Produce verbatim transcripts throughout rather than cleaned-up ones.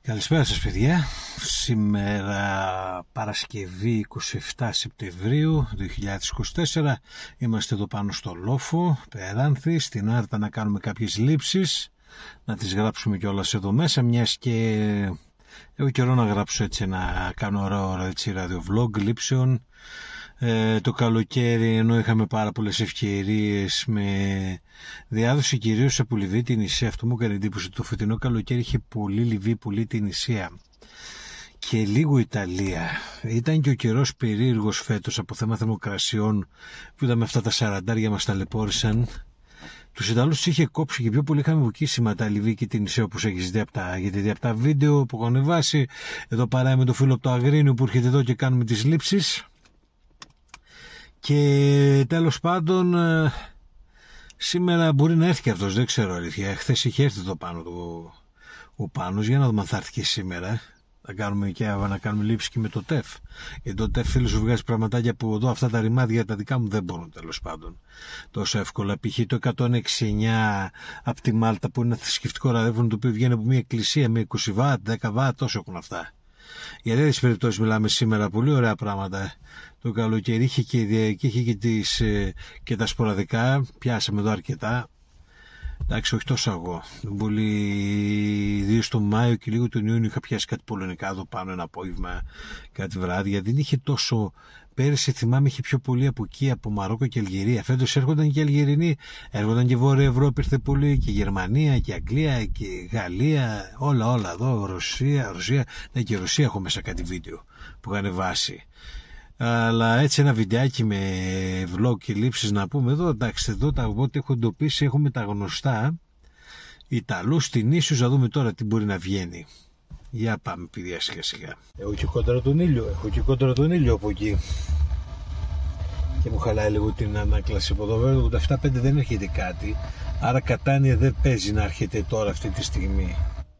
Καλησπέρα σας παιδιά. Σήμερα Παρασκευή είκοσι επτά Σεπτεμβρίου δύο χιλιάδες είκοσι τέσσερα. Είμαστε εδώ πάνω στο Λόφο Περάνθη, στην Άρτα, να κάνουμε κάποιες λήψεις, να τις γράψουμε κιόλας εδώ μέσα, μιας και έχω καιρό να γράψω έτσι, να κάνω ωραίο, ωραίο έτσι ραδιοβlog λήψεων. Ε, το καλοκαίρι, ενώ είχαμε πάρα πολλές ευκαιρίες με διάδοση κυρίως από Λιβύη την Ισία, αυτό μου έκανε εντύπωση. Το φετινό καλοκαίρι είχε πολύ Λιβύη, πολύ την Ισία και λίγο Ιταλία. Ήταν και ο καιρός περίεργος φέτος από θέμα θερμοκρασιών, που είδαμε αυτά τα σαραντάρια μας ταλαιπώρησαν. Τους Ιταλούς είχε κόψει και πιο πολύ είχαμε βουκίσιμα τα Λιβύη και την Ισία, όπως έχεις δει από τα, γιατί δει από τα βίντεο που έχω ανεβάσει. Εδώ παράει με το φίλο από το Αγρίνιο που έρχεται εδώ και κάνουμε τις λήψεις. Και τέλος πάντων σήμερα μπορεί να έρθει και αυτός, δεν ξέρω αλήθεια. Χθες είχε έρθει εδώ πάνω του ο Πάνος, για να δούμε αν θα έρθει και σήμερα. Να κάνουμε και να κάνουμε λήψη και με το ΤΕΦ. Γιατί το ΤΕΦ θέλει σου βγάζει πραγματάκια που εδώ αυτά τα ρημάδια τα δικά μου δεν μπορούν τέλος πάντων τόσο εύκολα. Π.χ. το εκατόν εξήντα εννιά από τη Μάλτα, που είναι ένα θρησκευτικό ραδιόφωνο το οποίο βγαίνει από μια εκκλησία με είκοσι βατ, δέκα βατ, τόσο έχουν αυτά. Για τέτοιες περιπτώσεις μιλάμε σήμερα, πολύ ωραία πράγματα. Το καλοκαίρι είχε και, είχε και, τις, και τα σποραδικά, πιάσαμε εδώ αρκετά. Εντάξει, όχι τόσο εγώ. Πολύ, δύο στο Μάιο και λίγο τον Ιούνιο είχα πιάσει κάτι πολωνικά εδώ πάνω, ένα απόγευμα, κάτι βράδυ. Δεν είχε τόσο. Πέρυσι θυμάμαι είχε πιο πολύ από εκεί, από Μαρόκο και Αλγερία. Φέτος έρχονταν και Αλγερινοί, έρχονταν και Βόρεια Ευρώπη, ήρθε πολύ, και Γερμανία και Αγγλία και Γαλλία, όλα όλα εδώ, Ρωσία, Ρωσία. Ναι, και Ρωσία έχω μέσα κάτι βίντεο που είχαν βάσει. Αλλά έτσι ένα βιντεάκι με vlog και λήψεις να πούμε εδώ. Εντάξει, εδώ τα οπότε έχω εντοπίσει, έχουμε τα γνωστά Ιταλούς στην ίσως, να δούμε τώρα τι μπορεί να βγαίνει. Για πάμε παιδιά σιγά σιγά. Έχω και κόντρα τον ήλιο, έχω και κόντρα τον ήλιο από εκεί. Και μου χαλάει λίγο την ανάκλαση από εδώ. Βέβαια το ογδόντα επτά πέντε δεν έρχεται κάτι, άρα Κατάνια δεν παίζει να έρχεται τώρα αυτή τη στιγμή.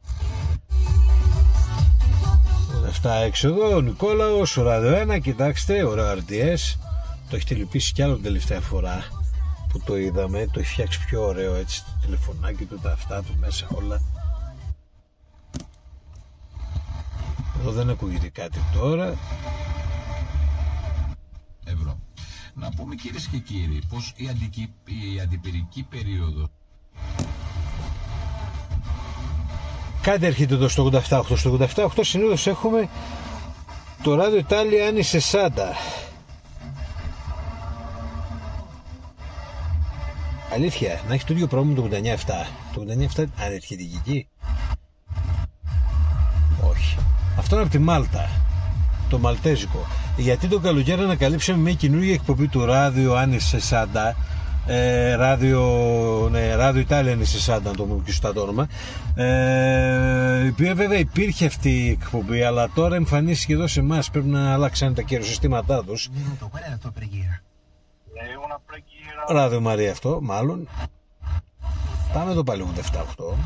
Αυτά έξω εδώ, ο Νικόλαος, ο Ράδιο ένα, κοιτάξτε, ωραίο αρ ντι ες. Το έχετε λυπήσει κι άλλο την τελευταία φορά που το είδαμε. Το έχει φτιάξει πιο ωραίο έτσι, το τηλεφωνάκι του, τα αυτά του μέσα όλα. Εδώ δεν ακούγεται κάτι τώρα. Ευρώ. Να πούμε κυρίες και κύριοι πως η, αντική, η αντιπυρική περίοδο. Κάτι έρχεται εδώ στο ογδόντα επτά οκτώ. Στο ογδόντα επτά οκτώ συνήθως έχουμε το ράδιο Ιτάλια Άννη Σεσάντα. Αλήθεια, να έχει το ίδιο πρόβλημα με το ογδόντα εννιά επτά. Το ογδόντα εννιά επτά αν έρχεται εκεί. Όχι. Αυτό είναι από τη Μάλτα. Το μαλτέζικο. Γιατί το καλοκαίρι ανακαλύψαμε μια καινούργια εκπομπή του ράδιο Άννη Σεσάντα. Ε, ράδιο, ναι, ράδιο Ιτάλια Άννη Σεσάντα, το μου και το όνομα. Ε, η οποία βέβαια υπήρχε αυτή η εκπομπή, αλλά τώρα εμφανίστηκε εδώ σε εμάς. Πρέπει να αλλάξαν τα καιροσυστήματά τους. Ράδιο Μαρία αυτό, μάλλον. Πάμε εδώ πάλι ογδόντα επτά οκτώ.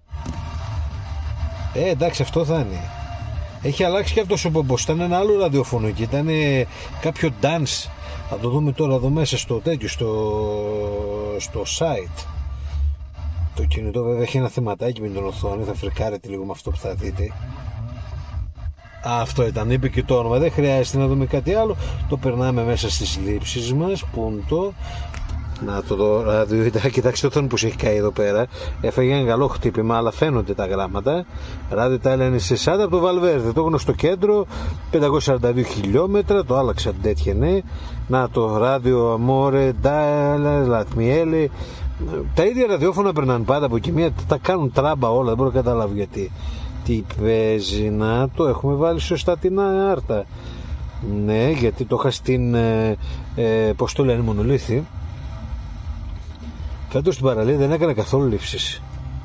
Ε, εντάξει, αυτό θα είναι. Έχει αλλάξει και αυτός ο πομπός. Ήταν ένα άλλο ραδιοφωνο και ήταν κάποιο dance. Θα το δούμε τώρα εδώ μέσα στο τέτοιο, στο, στο site. Το κινητό βέβαια έχει ένα θεματάκι με την οθόνη. Θα φρικάρετε λίγο με αυτό που θα δείτε. Α, αυτό ήταν, είπε και το όνομα. Δεν χρειάζεται να δούμε κάτι άλλο. Το περνάμε μέσα στις λήψεις μας. Πούντο. Να το δω, ράδιο, κοιτάξτε το οθόνη που έχει καεί εδώ πέρα. Έφαγε ένα καλό χτύπημα, αλλά φαίνονται τα γράμματα. Ράδιο Ιτάλια Άννη Σεσάντα από το Βαλβέρδε. Το γνωστό κέντρο, πεντακόσια σαράντα δύο χιλιόμετρα. Το άλλαξα τέτοια, ναι. Να το ράδιο Αμόρε, Ντάλα, Λατμιέλε. Τα ίδια ραδιόφωνα περνάνε πάντα από εκεί. Μία, τα κάνουν τράμπα όλα, δεν μπορώ να καταλάβω γιατί. Τι παίζει, να το έχουμε βάλει σωστά την Άρτα. Ναι, γιατί το είχα στην. Ε, ε, πώς το λένε, Μονολίθι. Φέτος στην παραλία δεν έκανα καθόλου λήψεις.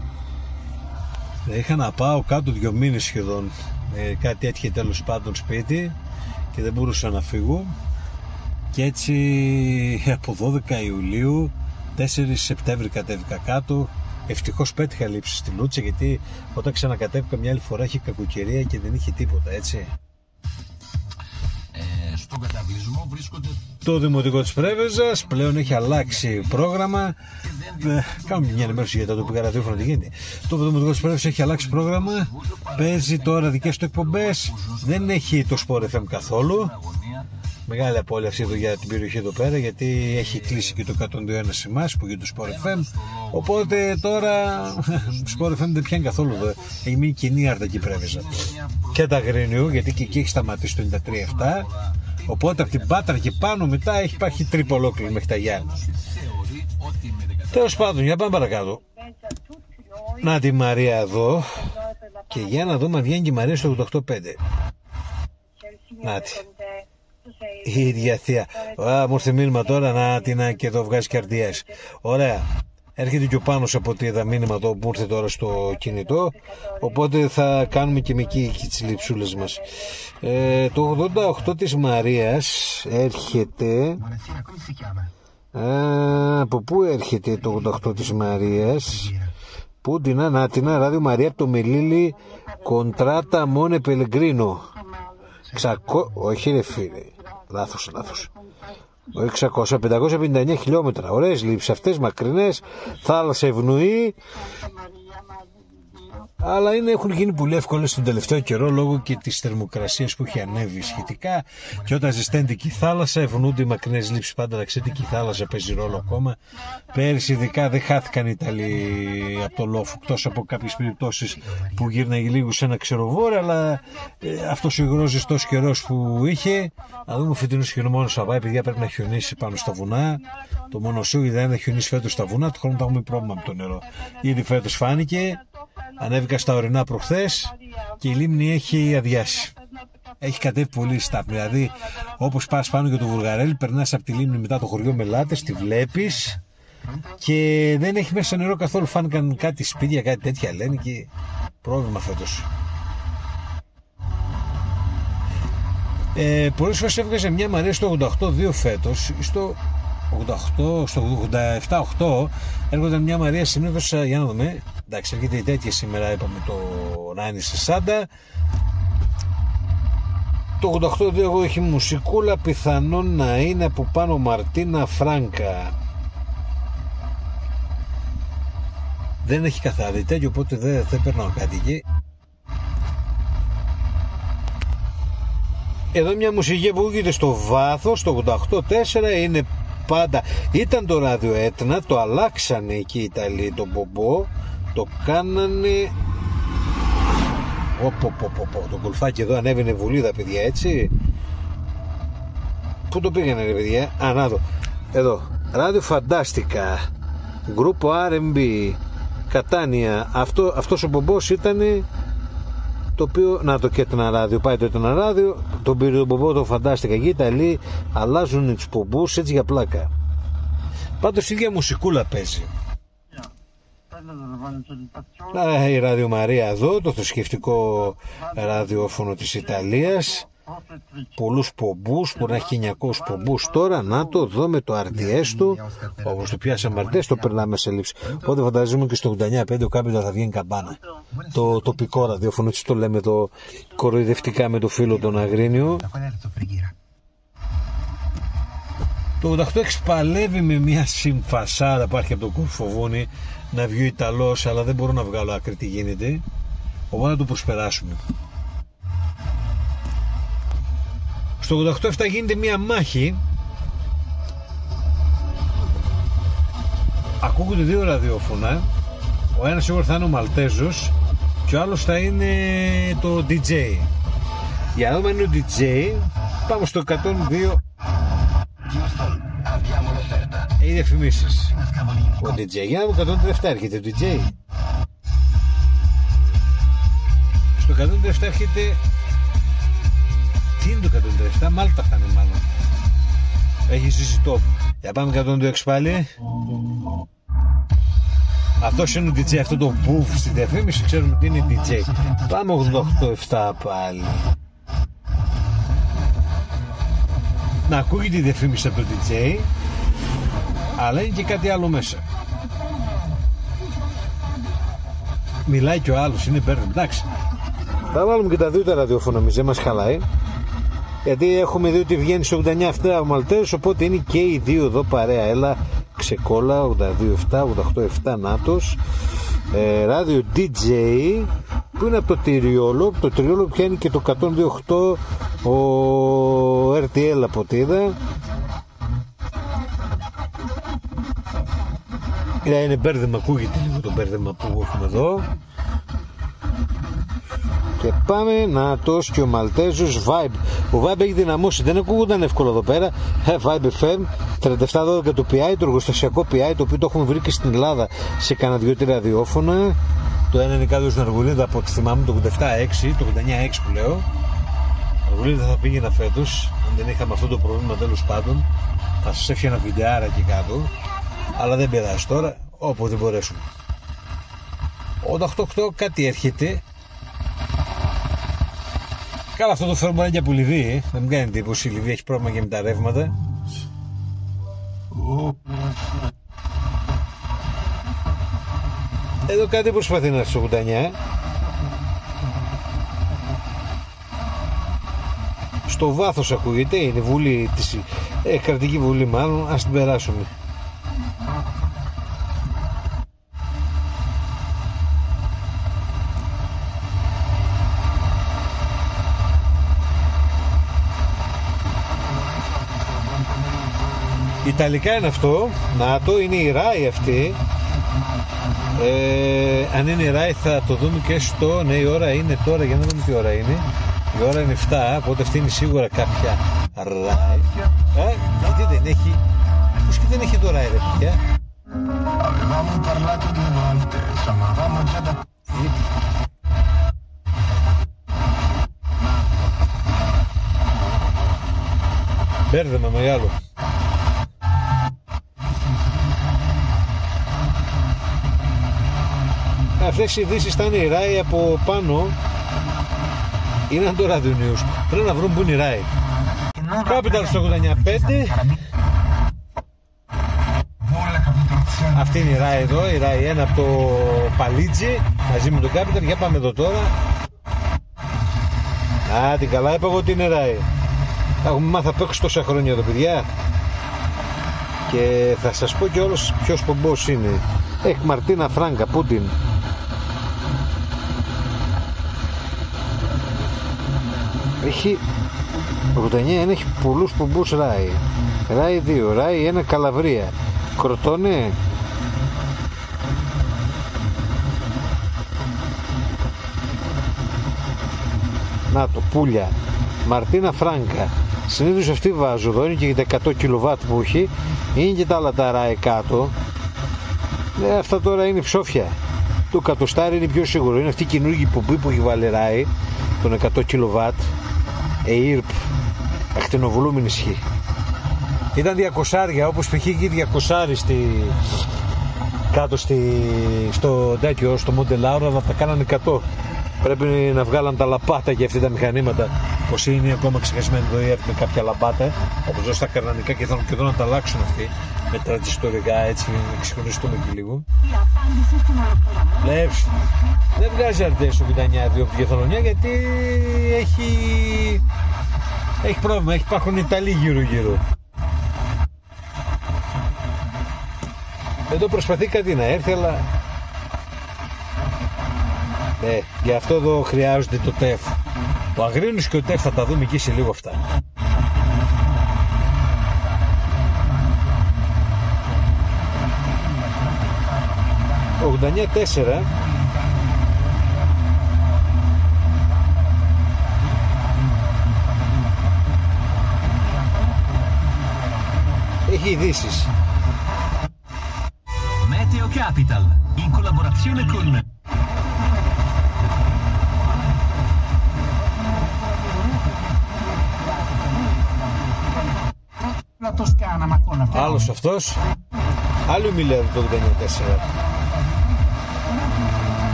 Είχα να πάω κάτω δύο μήνες σχεδόν. Ε, κάτι έτυχε τέλος πάντων σπίτι και δεν μπορούσα να φύγω. Και έτσι από δώδεκα Ιουλίου, τέσσερα Σεπτέμβρη κατέβηκα κάτω. Ευτυχώς πέτυχα λήψεις στη Λούτσα, γιατί όταν ξανακατέβηκα μια άλλη φορά είχε κακοκαιρία και δεν είχε τίποτα, έτσι. Ε, στο Στον καταβλισμό βρίσκονται... Το Δημοτικό της Πρέβεζας πλέον έχει αλλάξει πρόγραμμα. Ε, κάνουμε μια ενημέρωση για το τοπικά ραδιόφωνο τι γίνεται. Το Δημοτικό της Πρέβεζας έχει αλλάξει πρόγραμμα. Παίζει τώρα δικές του εκπομπές. Δεν έχει το Sport εφ εμ καθόλου. Μεγάλη απώλεια αυτή εδώ για την περιοχή εδώ πέρα, γιατί έχει κλείσει και το εκατόν δύο κόμμα ένα σημάς που γίνεται το Sport εφ εμ. Οπότε τώρα Sport εφ εμ δεν πιάνει καθόλου εδώ. Έχει μείνει κοινή άρτα εκεί Πρέβεζα. Και τα Αγρίνιου, γιατί και εκεί έχει σταματήσει το ενενήντα τρία επτά. Οπότε από την Πάτρα και πάνω μετά έχει υπάρχει τρύπα ολόκληρη μέχρι τα Γιάννη. Τέλος πάντων, για πάμε παρακάτω. Να τη Μαρία εδώ. Και για να δούμε αν βγαίνει και η Μαρία στο ογδόντα οκτώ πέντε. Να τη. Η ίδια θεία. Α, μου ήρθε μήνυμα τώρα, να την και εδώ βγάζει καρδιές. Ωραία. Έρχεται και ο Πάνος από ό,τι είδα μήνυμα εδώ που ήρθε τώρα στο κινητό. Οπότε θα κάνουμε και με εκεί τις λειψούλες μας. Ε, το ογδόντα οκτώ της Μαρίας έρχεται. Α, από πού έρχεται το ογδόντα οκτώ της Μαρίας? Πού την ανάτινα, Ράδιο Μαρία από το Μελίλη, Κοντράτα Μόνε Πελεγκρίνο. Ξακό... Όχι ρε φίλε, λάθος, λάθος. εξακόσια με πεντακόσια πενήντα εννέα χιλιόμετρα. Ωραίες λήψεις αυτές, μακρινές, θάλασσα ευνοεί. Αλλά είναι, έχουν γίνει πολύ εύκολες τον τελευταίο καιρό λόγω και της θερμοκρασίας που έχει ανέβει σχετικά. Και όταν ζεσταίνεται και η θάλασσα, ευνοούνται οι μακρινές λήψεις. Πάντα να ξέρετε και η θάλασσα παίζει ρόλο ακόμα. Πέρυσι, ειδικά, δεν χάθηκαν οι Ιταλοί από το λόφο, εκτός από κάποιες περιπτώσεις που γύρναγε λίγο σε ένα ξεροβόρε. Αλλά ε, αυτός ο υγρός ζεστός καιρός που είχε, να δούμε φετινός χειμώνας θα πάει. Παιδιά, πρέπει να χιονίσει πάνω στα βουνά. Το μόνο σου, γιατί δεν θα χιονίσει φέτος στα βουνά, του χρόνου θα έχουμε πρόβλημα με το νερό. Ήδη φέτος φάνηκε. Ανέβηκα στα ορεινά προχθές και η λίμνη έχει αδειάσει. Έχει κατέβει πολύ στάπνη. Δηλαδή, όπως πας πάνω για το Βουργαρέλι, περνάς από τη λίμνη μετά το χωριό Μελάτες, τη βλέπεις και δεν έχει μέσα νερό καθόλου. Φάνηκαν κάτι σπίτια, κάτι τέτοια λένε και πρόβλημα φέτος. Ε, πολλές φορές έβγαζε μια Μαρία στο ογδόντα οκτώ δύο φέτος, στο ογδόντα οκτώ, στο ογδόντα επτά οκτώ έρχονταν μια Μαρία συνήθως, για να δούμε. Εντάξει, έρχεται η τέτοια σήμερα, είπαμε το Νάινι σαράντα. Το ογδόντα οκτώ δύο εγώ έχει μουσικούλα, πιθανόν να είναι από πάνω Μαρτίνα Φράγκα. Δεν έχει καθαρή τέτοιο, οπότε δεν, δεν περνάω κάτι εκεί. Εδώ μια μουσική που γίνεται στο βάθος, το ογδόντα οκτώ τέσσερα είναι πάντα. Ήταν το ράδιο Έτνα, το αλλάξανε εκεί οι Ιταλοί, το μπομπό, το κάνανε. Οπο, πο, πο, πο. Το κολφάκι εδώ ανέβαινε βουλίδα, παιδιά, έτσι. Πού το πήγανε ρε παιδιά? Α, να δω. Εδώ, ράδιο Φαντάστικα, γκρούπο αρ εμ μπι, Κατάνια. Αυτό, αυτός ο μπομπός ήταν το οποίο, να το και Έτνα ράδιο, πάει το Έτνα ράδιο, τον πήρε τον μπομπό, το Φαντάστικα. Και οι Ιταλοί αλλάζουν τους μπομπούς έτσι για πλάκα. Πάντως η ίδια μουσικούλα παίζει. Α, η Ράδιο Μαρία εδώ, το θρησκευτικό ραδιόφωνο της Ιταλίας. Πολλούς πομπούς, μπορεί να έχει εννιακόσιους πομπούς τώρα. Να το δω με το αρ ντι ες του, όπως το πιάσαμε αρ ντι ες, το περνάμε σε λήψη. Οπότε φανταζόμαι και στο ογδόντα εννέα κόμμα πέντε ο Κάπιτα θα βγαίνει καμπάνα. Το τοπικό ραδιόφωνο, έτσι το λέμε το κοροϊδευτικά με το φίλο τον Αγρίνιο. Το ογδόντα οκτώ εξπαλεύει με μια συμφασάρα που υπάρχει από το Κορφοβούνι να βγει ο Ιταλός, αλλά δεν μπορώ να βγάλω άκρη τι γίνεται, οπότε να το προσπεράσουμε. Στο ογδόντα οκτώ επτά γίνεται μια μάχη, ακούγονται δύο ραδιόφωνα, ο ένας σίγουρα θα είναι ο Μαλτέζος και ο άλλος θα είναι το ντι τζέι. Για να δούμε αν είναι ο ντι τζέι, πάμε στο εκατόν δύο. Οι διαφημίσεις. Ο ντι τζέι, για να δούμε, εκατόν τριάντα επτά έρχεται ο ντι τζέι. Στο εκατόν τριάντα επτά έρχεται. Τι είναι το εκατόν τριάντα επτά? Μάλτα θα είναι μάλλον. Έχει ζήσει τόπο. Για πάμε εκατόν δύο πάλι. Αυτός είναι ο ντι τζέι, αυτό το μπουφ στη διαφήμιση, ξέρουμε τι είναι ντι τζέι. Πάμε ογδόντα οκτώ επτά πάλι. Να ακούγεται η διαφήμιση από το ντι τζέι, αλλά είναι και κάτι άλλο μέσα. Μιλάει και ο άλλος, είναι μπέρδεμ. Εντάξει, θα βάλουμε και τα δύο τα ραδιόφωνα, μη δεν μας χαλάει. Γιατί έχουμε δει ότι βγαίνει στο ογδόντα εννιά αυτά ο Μαλτέζος, οπότε είναι και οι δύο εδώ παρέα. Έλα ξεκόλα, ογδόντα δύο επτά, ογδόντα οκτώ επτά Νάτος. ε, ράδιο ντι τζέι που είναι από το Τυριόλο. Το Τυριόλο πιάνει και το εκατόν δύο οκτώ ο αρ τι ελ από ό,τι είδα. Είναι μπέρδεμα, ακούγεται λίγο το μπέρδεμα που έχουμε εδώ. Και πάμε, Νάτος και ο Μαλτέζος. Vibe, ο Vibe έχει δυναμώσει, δεν ακούγονταν εύκολο εδώ πέρα. Vibe εφ εμ τριάντα επτά δώδεκα το πι άι, το εργοστασιακό πι άι, το οποίο το έχουμε βρει και στην Ελλάδα σε κανένα δυο τρία ραδιόφωνα. Το ένα είναι κάτω στην Αργολίδα από ό,τι θυμάμαι, το ογδόντα επτά έξι, το ογδόντα εννιά έξι που λέω. Αργολίδα θα πήγαινα φέτος, αν δεν είχαμε αυτό το πρόβλημα, τέλος πάντων. Θα σας έφτιανα βιντεάρα εκεί κάτω, αλλά δεν πειράζει τώρα, όποτε μπορέσουμε. ογδόντα οκτώ οκτώ κάτι έρχεται. Καλά, αυτό το φέρουμε είναι για που Λιβύη, ε. Δεν μου κάνει εντύπωση, η Λιβύη έχει πρόβλημα και με τα ρεύματα. Εδώ κάτι προσπαθεί να έρθει στο ογδόντα εννιά. Στο βάθος ακούγεται, είναι βουλή της, ε, κρατική βουλή μάλλον, ας την περάσουμε. Ιταλικά είναι αυτό, να το είναι η ράι αυτή. Ε, αν είναι η ράι θα το δούμε και στο, ναι, η ώρα είναι τώρα, για να δούμε τι ώρα είναι. Η ώρα είναι επτά, οπότε αυτή είναι σίγουρα κάποια ράι. Ε, γιατί δεν έχει, πώς και δεν έχει το ράι ρε παιδιά. Μπέρδεμα μεγάλο. Αυτές οι ειδήσεις θα είναι η ράι από πάνω. Είναι το Radio News. Πρέπει να βρούμε που είναι η ράι. Capital στο ογδόντα εννιά πέντε. Αυτή είναι η ράι εδώ. Η ράι ένα από το Παλίτζι μαζί με το Capital. Για πάμε εδώ τώρα. Α, την καλά είπα εγώ ότι είναι ράι. Θα έχουμε μάθει απ' έξω τόσα χρόνια εδώ παιδιά. Και θα σας πω και όλος ποιος πομπός είναι. Έχει Μαρτίνα Φράγκα, Πούτιν. Έχει ογδόντα εννιά, έχει πολλούς πομπούς ράι. Ράι δύο, ράι ένα Καλαβρία. Κροτώνε. Να το, Πούλια. Μαρτίνα Φράγκα. Συνήθως αυτή βάζω εδώ, είναι και τα εκατό κιλοβάτ που έχει. Είναι και τα άλλα τα ράι κάτω. Ε, αυτά τώρα είναι ψόφια. Το εκατοστάρι είναι πιο σίγουρο. Είναι αυτή η καινούργια πομπή που έχει βάλει ράι των εκατό κιλοβάτ. ΕΙΡΠ, ακτινοβολούμενη ισχύ. Ήταν διακόσια, όπως π.χ. εκεί διακόσια στη, κάτω στη, στο τέτοιο, στο Μοντελάουρα, αλλά τα κάνανε εκατό. Πρέπει να βγάλαν τα λαμπάτα για αυτά τα μηχανήματα. Πως είναι ακόμα ξεχασμένοι εδώ με κάποια λαμπάτα, όπως εδώ στα καρνανικά, και θέλουν και εδώ να τα αλλάξουν αυτοί με τρανζιστορικά, έτσι να ξεχωριστούμε και λίγο. Βλέπεις, δεν βγάζει αρτές ογδόντα εννιά δύο από τη Κεθαλονιά, γιατί έχει, έχει πρόβλημα, έχει, υπάρχουν Ιταλοί γύρω γύρω. Εδώ προσπαθεί κάτι να έρθει, αλλά ναι, γι' αυτό εδώ χρειάζονται το ΤΕΦ. Ο Αγρίνος και ο ΤΕΦ θα τα δούμε εκεί σε λίγο αυτά. ογδόντα εννιά τέσσερα. Έχει ειδήσεις. Meteo Capital, in collaborazione con La Toscana, ma con la Άλλος αυτός. Άλλο μιλάει το ογδόντα εννιά τέσσερα.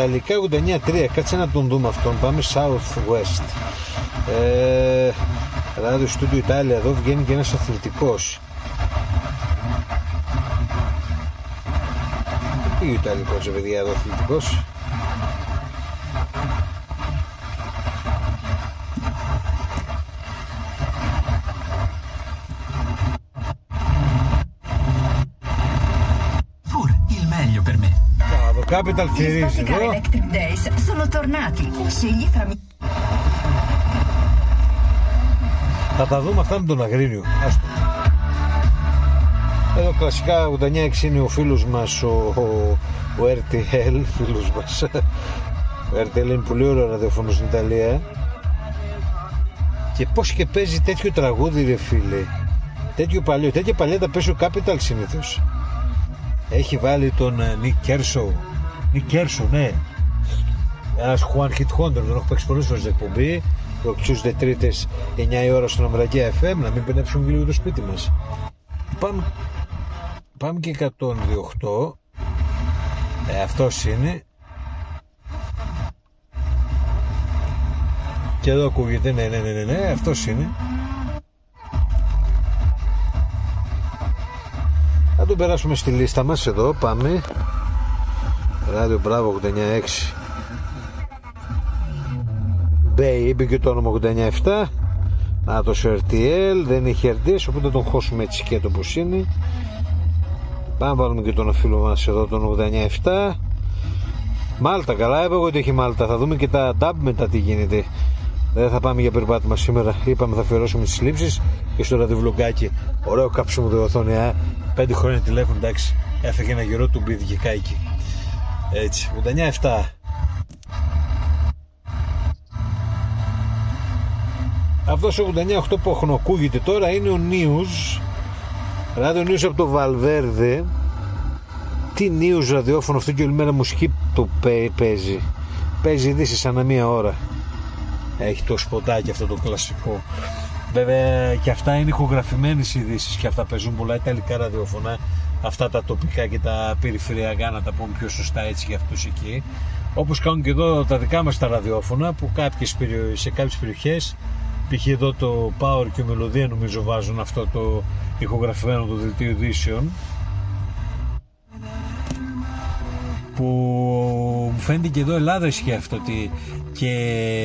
Ιταλικά ογδόντα εννιά τρία. Κάτσε να τον δούμε αυτόν. Πάμε Southwest. Ε, Radio Studio Italia. Εδώ βγαίνει και ένας αθλητικός. Τι πήγε ο Ιταλικός, παιδιά, εδώ αθλητικός. Capital Series, Gli Electric Days sono tornati. Scegli fra. Θα τα δούμε αυτά με τον Αγρίνιο. Άστο. Εδώ κλασικά ογδόντα εννιά έξι είναι ο φίλος μας ο, ο, ο αρ τι ελ, φίλος μας. Ο αρ τι ελ είναι πολύ ωραίο ραδιόφωνο στην Ιταλία. Και πως και παίζει τέτοιο τραγούδι, ρε φίλε. Τέτοιο παλιό, τέτοια παλιά τα παίζει ο Capital συνήθως. Έχει βάλει τον Nick Kershaw. Nick Kershaw, ναι. Ένας One Hit Wonder, τον έχω παίξει πολλές φορές στην εκπομπή. Το Tuesday Τρίτες εννιά η ώρα στον Αμερακία εφ εμ. Να μην πενέψουμε λίγο το σπίτι μας. Πάμε, πάμε και εκατόν δύο οκτώ. Ε, αυτός είναι. Και εδώ ακούγεται, ναι, ναι, ναι, ναι, ναι, αυτός είναι. Θα τον περάσουμε στη λίστα μας εδώ, πάμε. Ράδιο Μπράβο ογδόντα εννιά έξι. Bay, είπε και το όνομα ογδόντα εννιά επτά. Να το αρ τι ελ, δεν έχει αρ ντι ες, οπότε τον χώσουμε έτσι και το πως είναι. Πάμε βάλουμε και τον φίλο μας εδώ τον ογδόντα εννιά επτά. Μάλτα, καλά είπα εγώ ότι έχει Μάλτα. Θα δούμε και τα ντάμπ μετά τι γίνεται. Δεν θα πάμε για περπάτημα σήμερα. Είπαμε θα αφιερώσουμε τις λήψεις και στο ραδιοβλογκάκι. Ωραίο κάψιμο το οθόνη, α. Πέντε χρόνια τηλέφωνο, εντάξει. Έφεγε ένα γερό του μπίδι και κάηκε. Έτσι, ογδόντα εννιά επτά. Αυτός ο ογδόντα εννιά οκτώ που αχνοκούγεται τώρα είναι ο News. Ράδιο News από το Βαλβέρδε. Τι News ραδιόφωνο αυτό και όλη μέρα μουσική το παίζει. Παίζει ειδήσεις ανά μία ώρα. Έχει το σποτάκι αυτό το κλασικό. Βέβαια και αυτά είναι ηχογραφημένες ειδήσεις και αυτά παίζουν πολλά ιταλικά ραδιόφωνα. Αυτά τα τοπικά και τα περιφερειακά, να τα πούμε πιο σωστά έτσι για αυτούς εκεί. Όπως κάνουν και εδώ τα δικά μας τα ραδιόφωνα που κάποιες, σε κάποιες περιοχές, π.χ. εδώ το Power και ο Μελωδία νομίζω βάζουν αυτό το ηχογραφημένο το δελτίο ειδήσεων. Που μου φαίνεται και εδώ Ελλάδα ισχύει αυτό ότι και,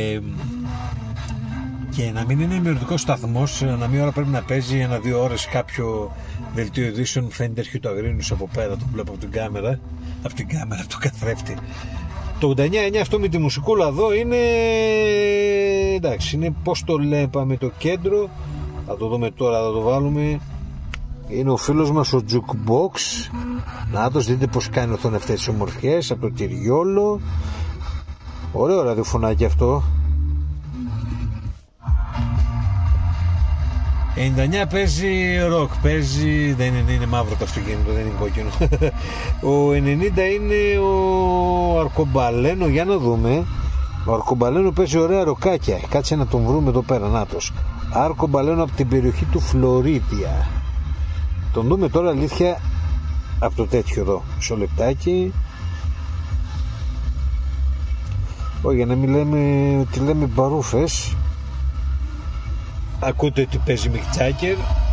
και να μην είναι ενημερωτικός σταθμός, να μία ώρα πρέπει να παίζει ένα-δύο ώρες κάποιο δελτίο ειδήσεων. Μου φαίνεται έρχεται το Αγρίνος από πέρα, το βλέπω από την κάμερα, από την κάμερα, από το καθρέφτη. Το ογδόντα εννιά εννιά αυτό με τη μουσικούλα εδώ είναι, εντάξει, είναι πως το λέμε το κέντρο. Θα το δούμε τώρα, θα το βάλουμε. Είναι ο φίλος μας ο Jukebox. Να το δείτε πως κάνει οθόνη αυτές τις ομορφιές από το Τυριόλο. Ωραίο ραδιοφωνάκι αυτό. ενενήντα εννιά παίζει ροκ, παίζει, δεν είναι, είναι μαύρο το αυτοκίνητο, δεν είναι κόκκινο. Ο ενενήντα είναι ο Αρκομπαλένο, για να δούμε. Ο Αρκομπαλένο παίζει ωραία ροκάκια. Κάτσε να τον βρούμε εδώ πέρα, νάτος. Αρκομπαλένο από την περιοχή του Φλωρίδια. Τον δούμε τώρα αλήθεια από το τέτοιο εδώ, μισό λεπτάκι. Όχι, για να μην λέμε ότι λέμε μπαρούφες. Ακούτε ότι παίζει Mick Jagger.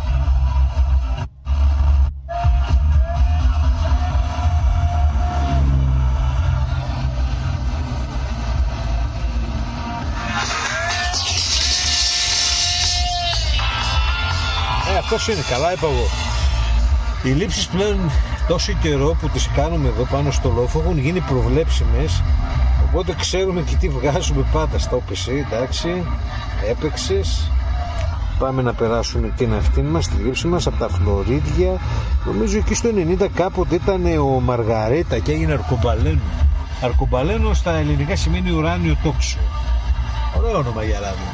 Ε, αυτός είναι, καλά είπα εγώ. Οι λήψεις πλέον τόσο καιρό που τις κάνουμε εδώ πάνω στο λόφο έχουν γίνει προβλέψιμες, οπότε ξέρουμε και τι βγάζουμε πάντα στα ο πι σι, εντάξει, έπαιξες. Πάμε να περάσουμε την αυτή μας, τη λήψη μας από τα Φλωρίδια. Νομίζω εκεί στο ενενήντα κάποτε ήταν ο Μαργαρέτα και έγινε Αρκομπαλένο. Αρκομπαλένο στα ελληνικά σημαίνει ουράνιο τόξο. Ωραίο όνομα για ράδιο.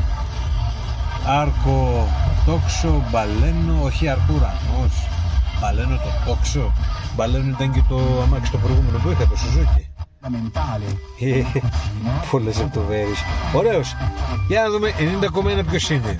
Άρκο τόξο, μπαλένο, όχι αρκουρανός. Μπαλένο το τόξο. Μπαλένο ήταν και το αμάξι το προηγούμενο που είχα, το Σουζούκι. Πολλές λεπτομέρειες. Ωραίος. Για να δούμε ενενήντα κόμμα ένα ποιος είναι.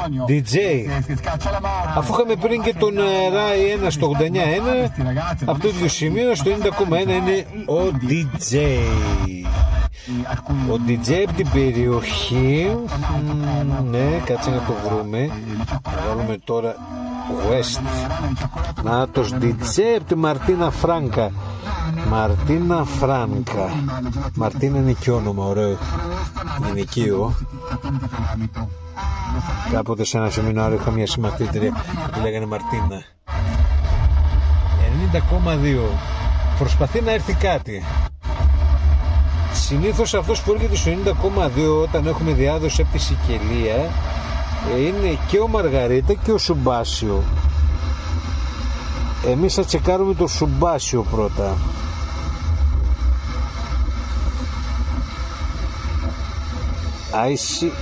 ντι τζέι. Αφού είχαμε πριν και τον Rai ένα στο ογδόντα εννιά ένα, από το ίδιο σημείο στο ενενήντα κόμμα ένα είναι ο ντι τζέι. Ο ντι τζέι από την περιοχή, ναι, κάτσε να το βρούμε. Θα βάλουμε τώρα West. Νάτος ντι τζέι από τη Μαρτίνα Φράγκα. Μαρτίνα Φράγκα. Μαρτίνα είναι και όνομα, ωραίο γυναικείο. Κάποτε σε ένα σεμινάριο είχα μια συμμαθήτρια που λέγανε Μαρτίνα. ενενήντα κόμμα δύο. Προσπαθεί να έρθει κάτι. Συνήθως αυτός που έρχεται στο ενενήντα κόμμα δύο όταν έχουμε διάδοση από τη Σικελία είναι και ο Μαργαρίτα και ο Σουμπάσιο. Εμείς θα τσεκάρουμε το Σουμπάσιο πρώτα. Άισι.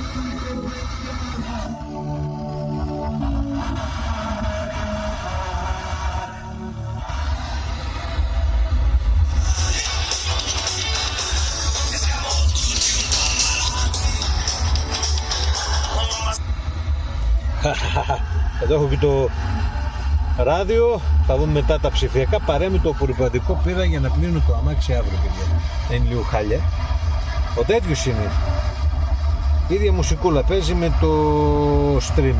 Εδώ έχω και το ράδιο. Θα δούμε μετά τα ψηφιακά. Παρέμει το απορριπαντικό πήρα για να πλύνω το αμάξι αύριο, παιδιά. Είναι λίγο χάλια. Ο τέτοιος είναι. Η ίδια μουσικούλα παίζει με το stream.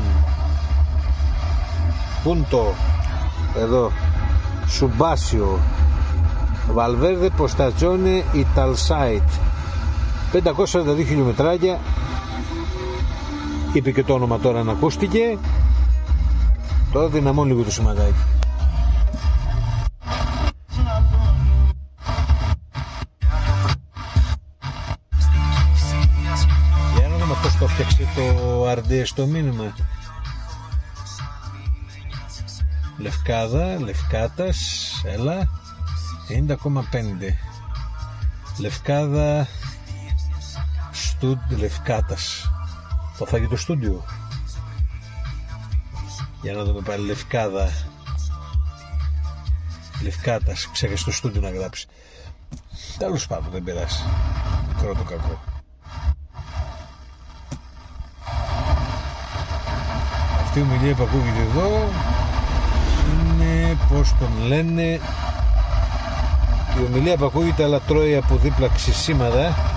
Πούντο. Εδώ. Σουμπάσιο. Βαλβέρδε Ποστατζόνε Ιταλσάιτ. πεντακόσια σαράντα δύο χιλιομετράκια. Είπε και το όνομα τώρα να ακούστηκε. Τώρα δυναμώ λίγο το σηματάκι. Για να δούμε πώς το φτιάξει το αρ ντι ες το μήνυμα. Λευκάδα, Λευκάτας, έλα. ενενήντα κόμμα πέντε. Λευκάδα, Στούντ Λευκάτας. Το φάγει το στούντιο. Για να δούμε πάλι. Λευκάδα. Λευκάτας. Ξέχασε το στούντιο να γράψει. Τέλος πάντων, δεν πειράσει. Μικρό το κακό. Αυτή η ομιλία που ακούγεται εδώ είναι, πώς τον λένε, η ομιλία που ακούγεται αλλά τρώει από δίπλα ξυσίματα.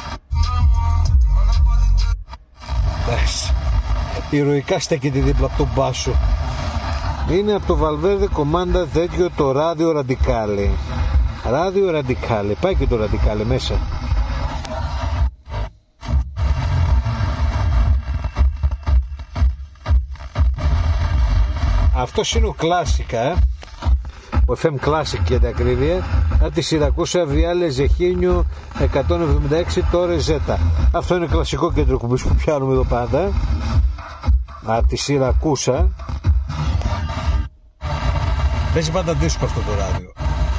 Εντάξει, ηρωικά στέκεται δίπλα από τον μπάσο. Είναι από το Valverde Comanda τέτοιο το Radio Radicale. Radio Radicale, πάει και το Radicale μέσα. Αυτός είναι ο Classica, ο εφ εμ Classic για την ακρίβεια, από τη Σιρακούσα Βιάλε Ζεχίνιο εκατόν εβδομήντα έξι Τόρε Ζέτα. Αυτό είναι κλασικό κέντρο κουμπής που πιάνουμε εδώ πάντα, από τη Σιρακούσα. Παίζει πάντα δίσκο αυτό το ράδιο.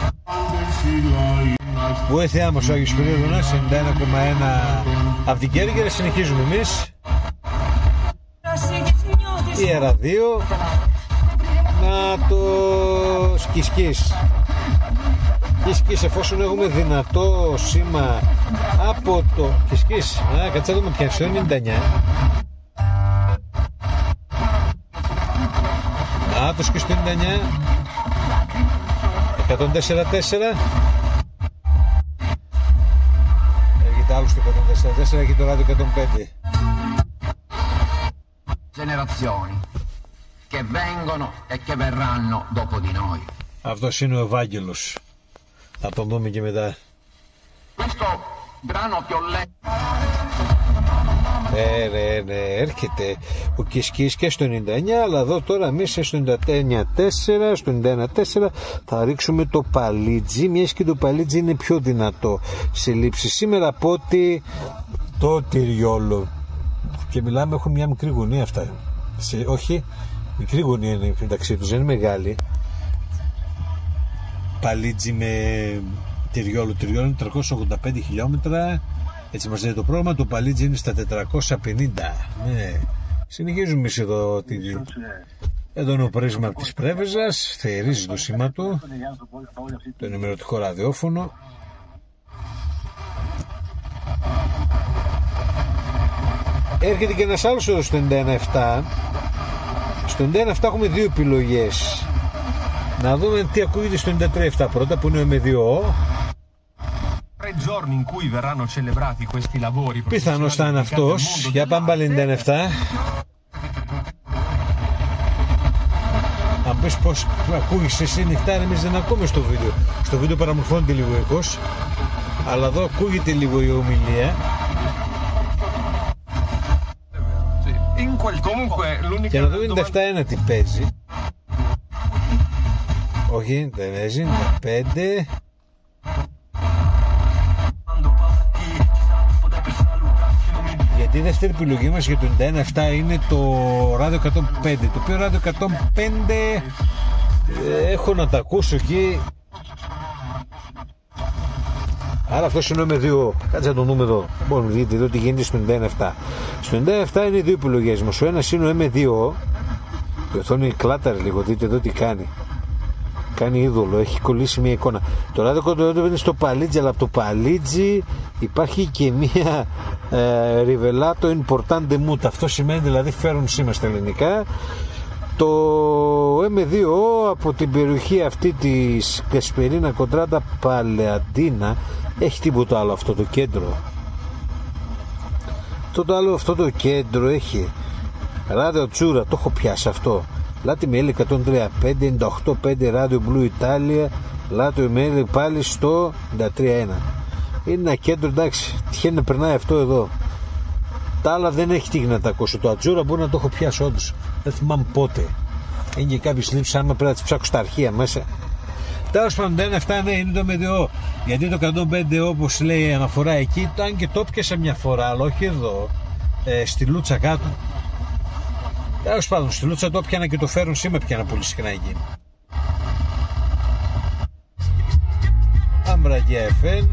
Βοήθειά μας ο Άγιος Πυρίδωνας, ενενήντα ένα κόμμα ένα από την Κέρκυρα. Συνεχίζουμε εμείς. Ιερα δύο. Να το σκισκείς. Σκισκείς, εφόσον έχουμε δυνατό σήμα από το σκισκείς. Α, κάτσε να δούμε πια, στο ενενήντα εννιά. Α, το σκισκείς στο ενενήντα εννιά. εκατόν τέσσερα τέσσερα. Έρχεται άλλο στο εκατόν τέσσερα τέσσερα και το ράδιο εκατόν πέντε. Generazioni che vengono e che verranno dopo di noi. Αυτός είναι ο Ευάγγελος. Θα τον δούμε και μετά. Questo brano che ho letto. Ναι, ναι, ναι, έρχεται ο Κισκής και στο ενενήντα εννιά, αλλά εδώ τώρα εμείς στο ενενήντα εννιά τέσσερα, στο ενενήντα ένα τέσσερα θα ρίξουμε το παλίτζι, μιας και το παλίτζι είναι πιο δυνατό σε λήψη σήμερα από ότι το τυριόλο. Και μιλάμε, έχουν μια μικρή γωνία αυτά. Σε, όχι, μικρή γωνία είναι μεταξύ τους, δεν είναι μεγάλη. Παλίτζι με τυριόλο, τυριόλο είναι τριακόσια ογδόντα πέντε χιλιόμετρα. Έτσι μας λέει το πρόγραμμα, το παλίτζι είναι στα τετρακόσια πενήντα. Ναι. Συνεχίζουμε εμείς εδώ. Τη... Εδώ είναι ο πρίσμα της Πρέβεζας, θεερίζει το σήμα του, το ενημερωτικό ραδιόφωνο. έρχεται και ένας άλλος εδώ στο ενενήντα ένα επτά. Στο ενενήντα ένα επτά έχουμε δύο επιλογές. Να δούμε τι ακούγεται στο ενενήντα τρία επτά πρώτα, που είναι ο εμ δύο. Πιθανώς θα είναι αυτός. Για πάμε πάλι ενενήντα ένα επτά. Αν πεις πως ακούγεις εσύ νυχτά, εμείς δεν ακούμε στο βίντεο. Στο βίντεο παραμορφώνεται λίγο ήχος, αλλά εδώ ακούγεται λίγο η ομιλία. Και να δούμε ενενήντα επτά ένα τι παίζει. Όχι, δεν παίζει. ενενήντα πέντε. Γιατί η δεύτερη επιλογή μας για το ενενήντα ένα επτά είναι το ράδιο εκατόν πέντε. Το οποίο ράδιο εκατόν πέντε ε, έχω να τα ακούσω εκεί. Άρα αυτός είναι ο εμ δύο. Κάτσε να το δούμε εδώ. Μπορούμε να δείτε εδώ τι γίνεται στο ενενήντα ένα επτά. Στο ενενήντα ένα επτά είναι δύο επιλογές μας. Ο ένας είναι ο εμ δύο. Η οθόνη κλάταρε λίγο. Δείτε εδώ τι κάνει. Κάνει είδωλο. Έχει κολλήσει μια εικόνα. Το ράδιο εκατόν πέντε είναι στο παλίτζι, αλλά από το παλίτζι υπάρχει και μια ε, Rivelato Importante Mut. Αυτό σημαίνει δηλαδή φέρουν σήμα στα ελληνικά. Το εμ δύο από την περιοχή αυτή της Κασπερίνα Κοντράτα Παλαιαντίνα έχει τίποτα άλλο αυτό το κέντρο. Το, το άλλο αυτό το κέντρο έχει ράδιο Τσούρα, το έχω πιάσει αυτό. Λάτι με εκατόν τρία πέντε ενενήντα οκτώ πέντε ράδιο Blue Italia, Λάτι με πάλι στο ενενήντα τρία ένα. Είναι ένα κέντρο, εντάξει, τυχαίνει να περνάει αυτό εδώ. Τα άλλα δεν έχει τύχει να τα ακούσω. Το Ατζούρα μπορεί να το έχω πιάσει όντως. Δεν θυμάμαι πότε. Είναι και κάποιες λήψεις, άμα πρέπει να τις ψάξω στα αρχεία μέσα. Τέλος πάντων, το ενενήντα επτά ναι, είναι το εμ δύο. Γιατί το εκατόν πέντε, όπως λέει αναφορά εκεί, το αν και το πιάσα μια φορά, αλλά όχι εδώ. Ε, στη Λούτσα κάτω. Τέλος πάντων, στη Λούτσα το πιάνα και το φέρουν σήμα πιάνα πολύ συχνά εκεί. Αμπραγιά εφ εμ.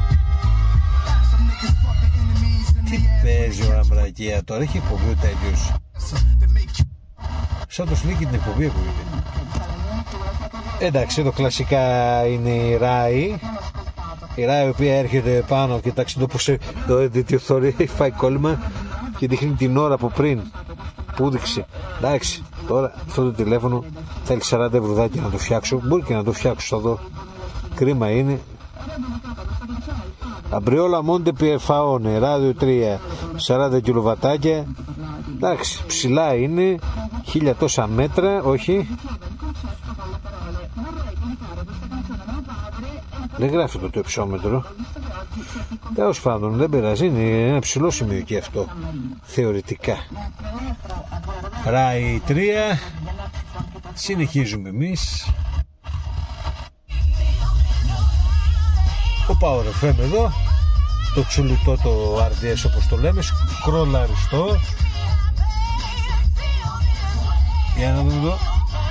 Τι παίζει ο Αμπραγιά τώρα, έχει εκπομπή ο τέτοιος. Σαν το σλίκι την εκπομπή ακούγεται. Εντάξει, εδώ κλασικά είναι η Ράη. Η Ράη η οποία έρχεται πάνω, κοιτάξτε το πως το εδιτιοθωρεί, έχει φάει κόλλημα και δείχνει την ώρα από πριν που δείξει. Εντάξει, τώρα αυτό το τηλέφωνο θέλει σαράντα ευρουδάκια να το φτιάξω. Μπορεί και να το φτιάξω, θα δω. Κρίμα είναι. Αμπριόλα Μόντε Πιερφαόνε, ράδιο τρία, σαράντα κιλοβατάκια. Εντάξει, ψηλά είναι, χίλια τόσα μέτρα, όχι. Δεν γράφει το το υψόμετρο. Τέλος πάντων, δεν πειράζει, είναι ένα ψηλό σημείο και αυτό, θεωρητικά. Ράι τρία, συνεχίζουμε εμείς. Ο Power εφ εμ εδώ, το τσουλουτό, το αρ ντι ες όπως το λέμε, σκρολαριστό. Για να δούμε εδώ.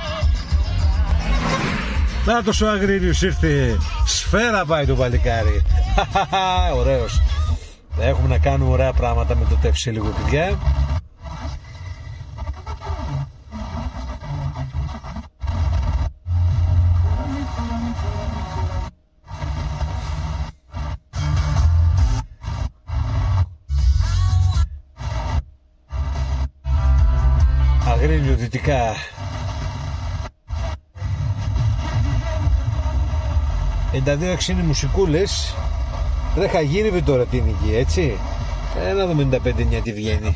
Νάτος ο Αγρίνιος ήρθε, σφαίρα πάει το παλικάρι. Ωραίος. Έχουμε να κάνουμε ωραία πράγματα με το τεύση λίγο, παιδιά. Αγρίνιο δυτικά. ενενήντα δύο έξι είναι μουσικούλες. Τρέχα γύριβε τώρα την εκεί, έτσι. Ε, να δούμε ενενήντα πέντε εννιά τι βγαίνει.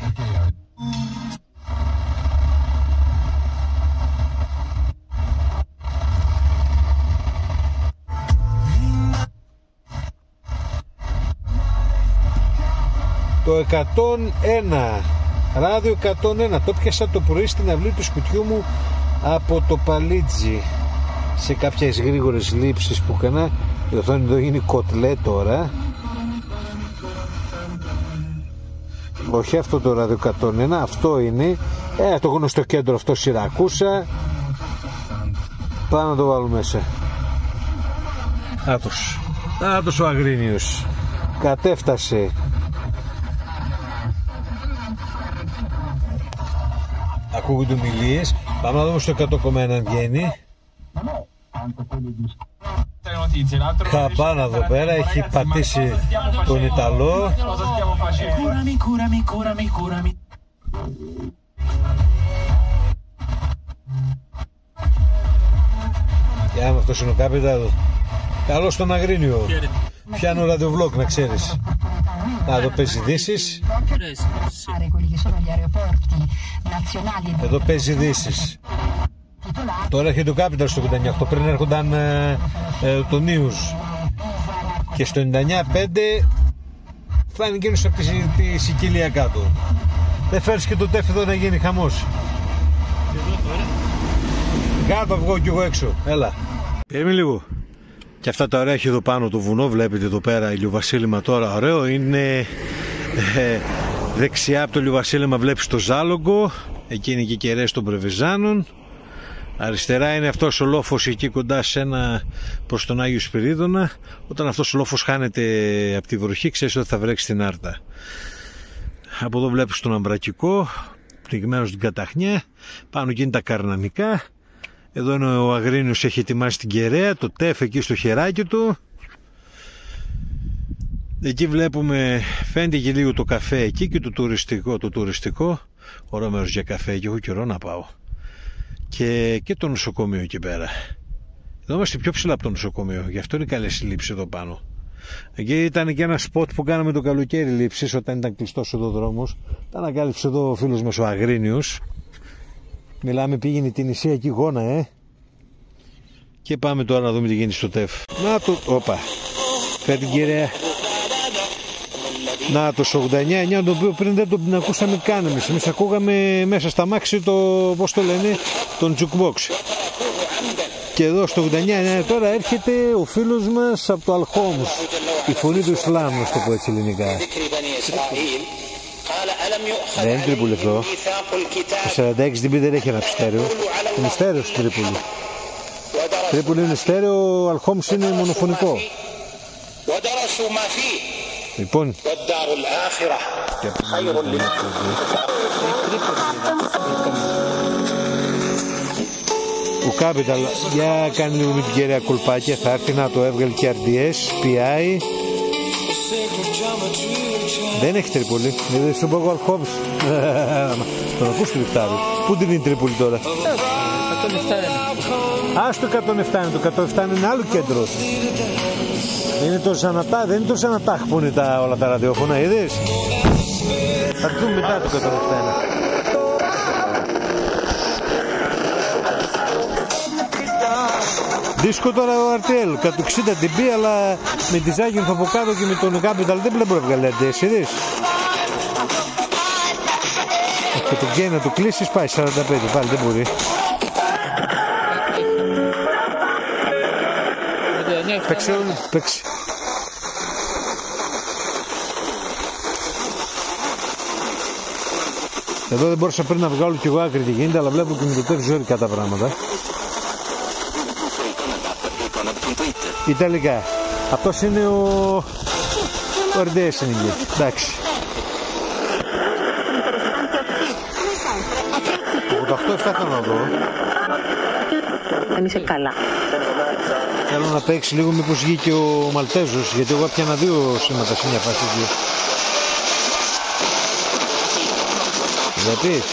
Το εκατόν ένα, ράδιο εκατόν ένα, το πιάσα το πρωί στην αυλή του σπιτιού μου από το Παλίτζι. Σε κάποιες γρήγορες λήψεις που έκανα, η οθόνη εδώ γίνει κοτλέ τώρα. Όχι αυτό το ράδιο εκατόν ένα, αυτό είναι. Ε, το γνωστό κέντρο αυτό, Σιρακούσα. Πάμε να το βάλουμε μέσα. Άτος. Άτος ο Αγρίνιος. Κατέφτασε. Ακούγονται ομιλίες. Πάμε να δούμε στο εκατό κόμμα ένα αν βγαίνει. Χαπάνα εδώ πέρα, έχει πατήσει τον Ιταλό. Curami, curami, curami, curami. Για άμα αυτός είναι ο Capital. Καλώς στον Αγρίνιο. Πιάνω ραδιοβλόκ να ξέρεις. Να εδώ παίζει ειδήσεις. Εδώ παίζει ειδήσεις. Τώρα έρχεται ο Capital στο ογδόντα εννιά. Πριν έρχονταν ε, ε, το News. Και στο ενενήντα εννιά πέντε θα είναι εκείνος από τη, τη Σικίλια κάτω. Δεν φέρεις και το τέφ εδώ να γίνει χαμός. Κάτω βγω κι εγώ έξω. Έλα. Περίμενε λίγο. Και αυτά τα ωραία έχει εδώ πάνω το βουνό. Βλέπετε εδώ πέρα ηλιοβασίλεμα τώρα. Ωραίο είναι. Ε, δεξιά από το ηλιοβασίλεμα βλέπεις το Ζάλογκο. Εκεί είναι και οι κεραίες των Πρεβεζάνων. Αριστερά είναι αυτός ο λόφος εκεί κοντά σε ένα προς τον Άγιο Σπυρίδωνα. Όταν αυτός ο λόφος χάνεται από τη βροχή, ξέρεις ότι θα βρέξει την Άρτα. Από εδώ βλέπεις τον Αμπρακικό, πνιγμένος στην Καταχνιά. Πάνω εκεί είναι τα Καρνανικά. Εδώ είναι ο Αγρίνιος, έχει ετοιμάσει την κεραία, το τέφ εκεί στο χεράκι του. Εκεί βλέπουμε, φαίνεται και λίγο το καφέ εκεί και το τουριστικό, το τουριστικό. Ωραίο μέρος για καφέ και έχω καιρό να πάω. Και, και το νοσοκομείο εκεί πέρα. Εδώ είμαστε πιο ψηλά από το νοσοκομείο, γι' αυτό είναι καλές οι λήψεις εδώ πάνω. Εκεί ήταν και ένα σποτ που κάναμε το καλοκαίρι λήψεις όταν ήταν κλειστός εδώ ο δρόμος. Τα ανακάλυψε εδώ ο φίλος μας ο Αγρίνιος. Μιλάμε, πήγαινε την νησία εκεί γόνα, ε. Και πάμε τώρα να δούμε τι γίνει στο τεφ. Να το, όπα. Φέρ την κυρία. Να το ογδόντα εννιά εννιά, το οποίο πριν δεν τον ακούσαμε καν εμείς. Εμείς ακούγαμε μέσα στα μάξι το, πώς το λένε, τον jukebox. Και εδώ στο ογδόντα εννιά εννιά τώρα έρχεται ο φίλος μας από το Αλχόμς. Η φωνή του Ισλάμ, να το πω έτσι ελληνικά. Δεν είναι Τρίπολη αυτό. Το σαράντα έξι ντι μπι δεν έχει ένα στέρεο. Είναι στέρεο στην Τρίπολη. Τρίπολη είναι στέρεο, ο Αλχόμς είναι μονοφωνικό. Λοιπόν, ο Capital για κάνει λίγο με την κυρία Κουλπάκια, θα έρθει να το έβγαλε και αρ ντι ες, πι άι. Δεν έχει Τρίπολη, δηλαδή στον πόγο Αλχόμς. Τον ακούς του Λιφτάρι. Πού την είναι η Τρίπολη τώρα? εκατόν επτά είναι. Ας το εκατόν επτά είναι, το εκατόν επτά είναι άλλο κέντρο. Είναι το Ζανατά, δεν είναι το Ζανατάχ που είναι τα, όλα τα ραδιόφωνα, είδες? Θα το δούμε μετά το εκατόν επτά είναι. Δίσκο τώρα ο αρ τι ελ, εκατόν εξήντα ντι μπι, αλλά με τη Ζάγινθο από κάτω και με τον Capital δεν πρέπει να βγάλει αρ ντι ες, είδες? Και το γκέι να το κλείσεις πάει σαράντα πέντε, πάλι δεν μπορεί. Παίξε, παίξε. Εδώ δεν μπορούσα πριν να βγάλω κι εγώ άκρη τι γίνεται, αλλά βλέπω και με το τέφι ζώρικα τα πράγματα. Ιταλικά. Αυτός είναι ο... ο αρ ντι ες είναι εκεί. Εντάξει. ογδόντα οκτώ εφτά θέλω να δω. Δεν είσαι καλά. Θέλω να παίξει λίγο μήπως βγει και ο Μαλτέζος, γιατί εγώ έπιανα δύο σήματα σε μια φάση δύο. Γιατί?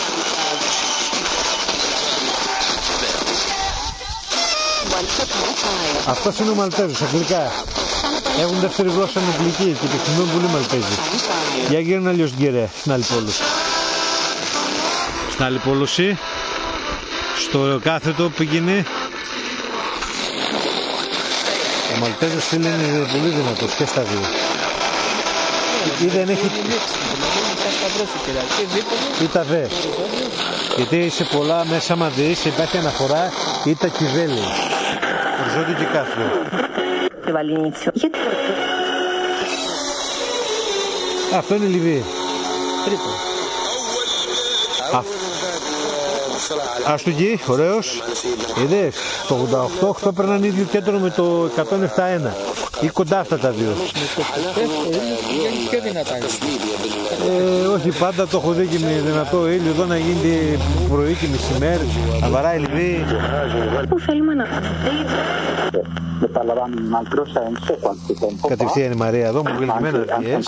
Αυτός είναι ο Μαλτέζος, αγγλικά. Έχουν δεύτερη γλώσσα με αγγλική και επιθυμούν πολύ Μαλτέζοι. Για γύρω να αλλιώς την κεραία, στην άλλη πόλωση. Στην άλλη πόλωση, στο κάθετο πήγαινε. Ο Μαλτέζος φίλε είναι πολύ δυνατός και στα δύο. Ή δεν έχει... Ή τα δε. Γιατί σε πολλά μέσα άμα δεις υπάρχει αναφορά ή τα κυβέλη. Οριζόντιο και κάθετο. Αυτό είναι η Λιβύη. Αστουγγί, ωραίος. Είδες, το ογδόντα οκτώ οκτώ παίρναν ίδιο κέντρο με το εκατόν επτά ένα. Ή κοντά αυτά τα δύο. Πιο δυνατά. Ε, όχι, πάντα το έχω δει και με δυνατό ήλιο εδώ να γίνεται πρωί και μεσημέρι. Να βαράει λιβύη. Πού θέλουμε να Κατευθείαν η Μαρία εδώ, μου βγαίνει μένα αρχιές.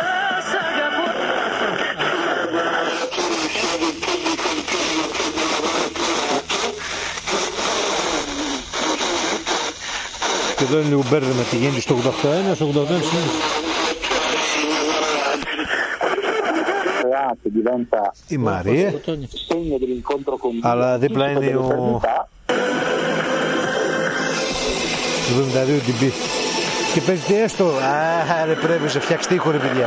Και εδώ είναι λίγο μπέρδεμα τι γίνεται στο ογδόντα οκτώ ένα, στο ογδόντα οκτώ ένα. Η Μαρία, αλλά δίπλα είναι ο εβδομήντα δύο ντι μπι και παίζεται έστω. Α, ρε πρέπει σε φτιάξει τείχο ρε παιδιά.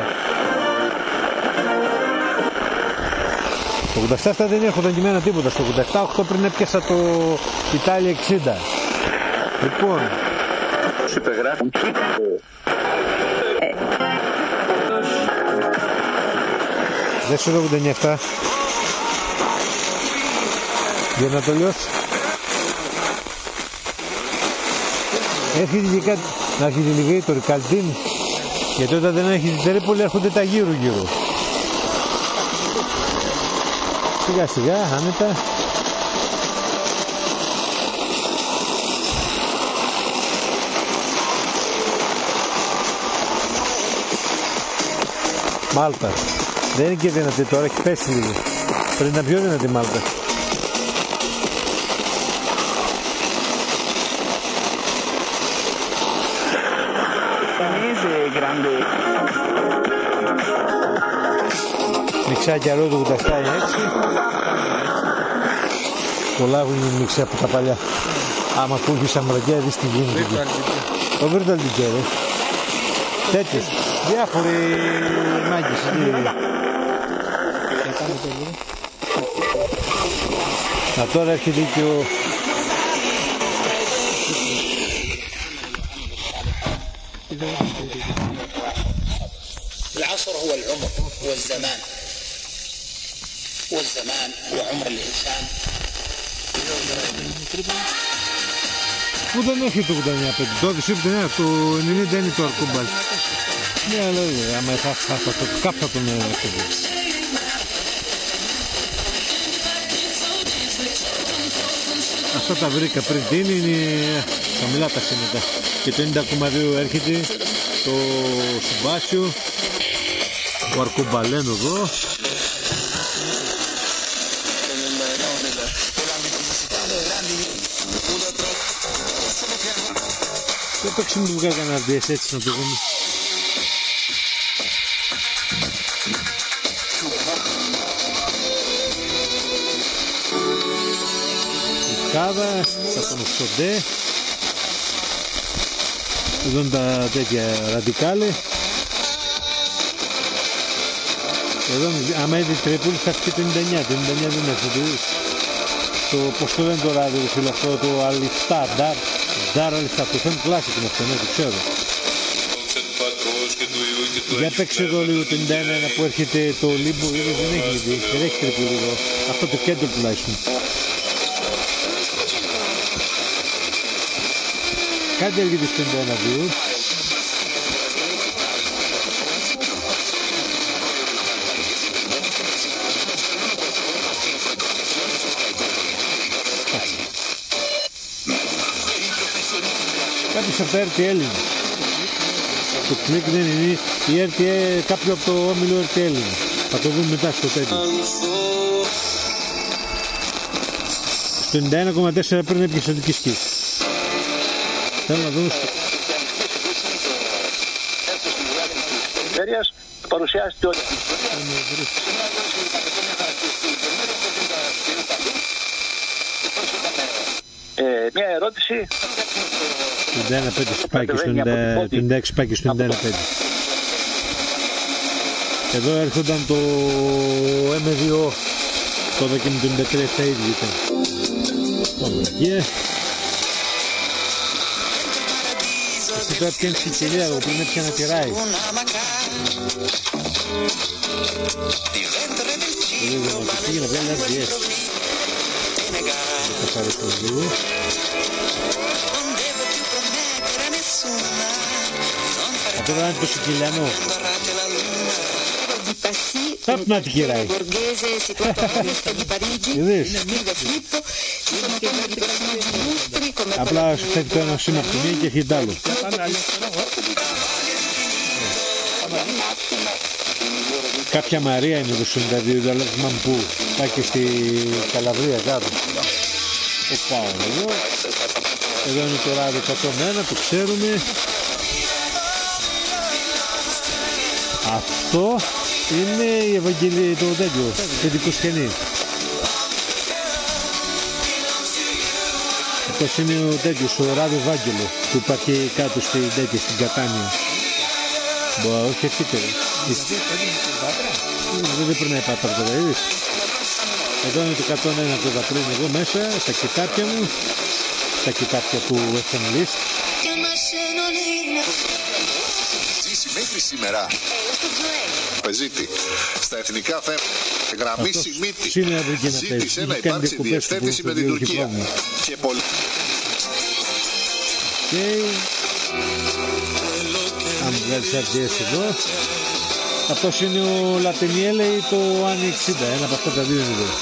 Το ογδόντα επτά δεν έρχονταν κειμένα τίποτα. Στο ογδόντα επτά οκτώ πριν έπιασα το Ιτάλια εξήντα. Λοιπόν, δεν σου ογδόντα εννιά επτά για να το λιώσει. Έρχεται και κάτι να έρχεται λίγο το ρικαλτίν, γιατί όταν δεν έρχεται η Τρίπολη έρχονται τα γύρω γύρω. Σιγά σιγά, άνετα. Μάλτα. Δεν είναι και δυνατή τώρα, έχει πέσει λίγο. Πρέπει να είναι πιο δυνατή Μάλτα. Μιξάκια ρόδου ογδόντα επτά είναι έτσι. Πολλά είναι μιξά από τα παλιά. Άμα ακούγει σαμρακιά δεις τι γίνεται. Το Virtual ντι τζέι, τέτοιους. Διάφοροι μάγκες. Α, τώρα έρχεται και ο... العصر هو العمر هو الزمان والزمان هو عمر الإنسان. Πού δεν έχει το ογδόντα εννιά πέντε, το δισίπτε, ναι, το ενενήντα είναι το αρκούμπαλ. Ναι, αλλά άμα θα χάσω το κάψα τον έρχεται. Αυτά τα βρήκα πριν τι είναι, είναι χαμηλά τα σύννετα. Και το ενενήντα κόμμα δύο έρχεται το Σουμπάσιο, ο αρκουμπαλένο εδώ. Δεν το ξύμι του βγάλει κανένα αρ ντι ες έτσι να το δούμε. Κάδα, θα τον οσοντέ. Εδώ είναι τα τέτοια ραντικάλε. Εδώ άμα είναι Τρίπολη θα έρθει το ενενήντα εννιά, το ενενήντα εννιά δεν έρχεται. Το πως το λένε το ράδιο το φίλο αυτό, το Αλιφτά, Ντάρ, Ντάρ Αλιφτά, το θέμα κλάσικο είναι αυτό, ναι, το ξέρω. Για παίξε εδώ λίγο το ενενήντα ένα που έρχεται το Λίμπο, δεν έχει δει, δεν έχει Τρίπολη εδώ, αυτό το κέντρο τουλάχιστον. Κάτι έρχεται στο ενενήντα ένα δύο. Κάποιος από τα αρ τι ελ είναι. Το κλικ δεν είναι η αρ τι ελ, κάποιο από το όμιλο αρ τι ελ είναι. Θα το δούμε μετά στο τέτοιο. Στο ενενήντα ένα κόμμα τέσσερα πρέπει να έπιασε την σκή. Θέλω να δούμε στο... παρουσιάζεται όλοι. Ε, μια ερώτηση. Το ενενήντα ένα πέντε σπάκι στο ενενήντα έξι σπάκι στο ενενήντα ένα πέντε. Εδώ έρχονταν το εμ δύο τότε και με το ενενήντα τρία στα ίδια ήταν. Ωραία. Εσύ τώρα πιάνεις την κυρία εγώ πριν έπιανα τη Ράι. Δεν πήγε να βγάλει αρ ντι ες. καθαρίσουμε λίγο. Αυτό θα είναι το σικυλιανό. Τάπ να τη χειράει. Είδες. Απλά σου θέτει το ένα σήμα από τη μία και έχει τ' άλλο. Κάποια Μαρία είναι το εβδομήντα δύο, αλλά δεν θυμάμαι πού. Πάει και στη Καλαβρία κάτω. Το πάω εδώ. Εδώ είναι το ράδιο εκατόν ένα, το ξέρουμε. Αυτό είναι η Ευαγγελία, το τέτοιο, πεντηκοστιανή. Αυτός είναι ο τέτοιος, ο Ράδιο Ευάγγελο, που υπάρχει κάτω στην τέτοια, στην Κατάνια. Μπορεί, όχι έρχεται. Δεν περνάει πάτρα τώρα, είδες. Εδώ είναι το εκατόν ένα το δαπρίνι εδώ μέσα, στα κοιτάπια μου, στα κοιτάπια του εφ εμ List. Ζήσει μέχρι σήμερα. Πεζίτη. Στα εθνικά θέματα. Γραμμή Σιμίτη. Ζήτησε να υπάρξει διευθέτηση με την Τουρκία. Και πολύ. Και αν βγάλεις αρ ντι ες εδώ. Αυτός είναι ο Λατινιέλε ή το Άνι εξήντα. Ένα από αυτά τα δύο είναι εδώ.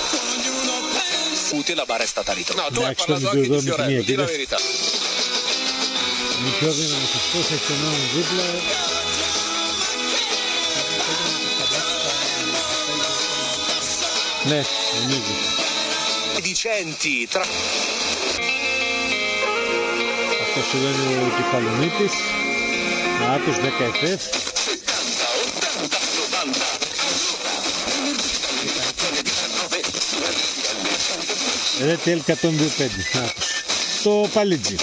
Εντάξει, το μικρό εδώ με τη μία, κοίτα. Μικρό δύναμος αυτός, έχει τον νόμο δίπλα. Ναι, νομίζω. Αυτός εδώ είναι ο Κεφαλονίτης. Άτος δέκα εφ εφ. Ρε τι ελ εκατόν δύο πέντε. Το Παλίτζι.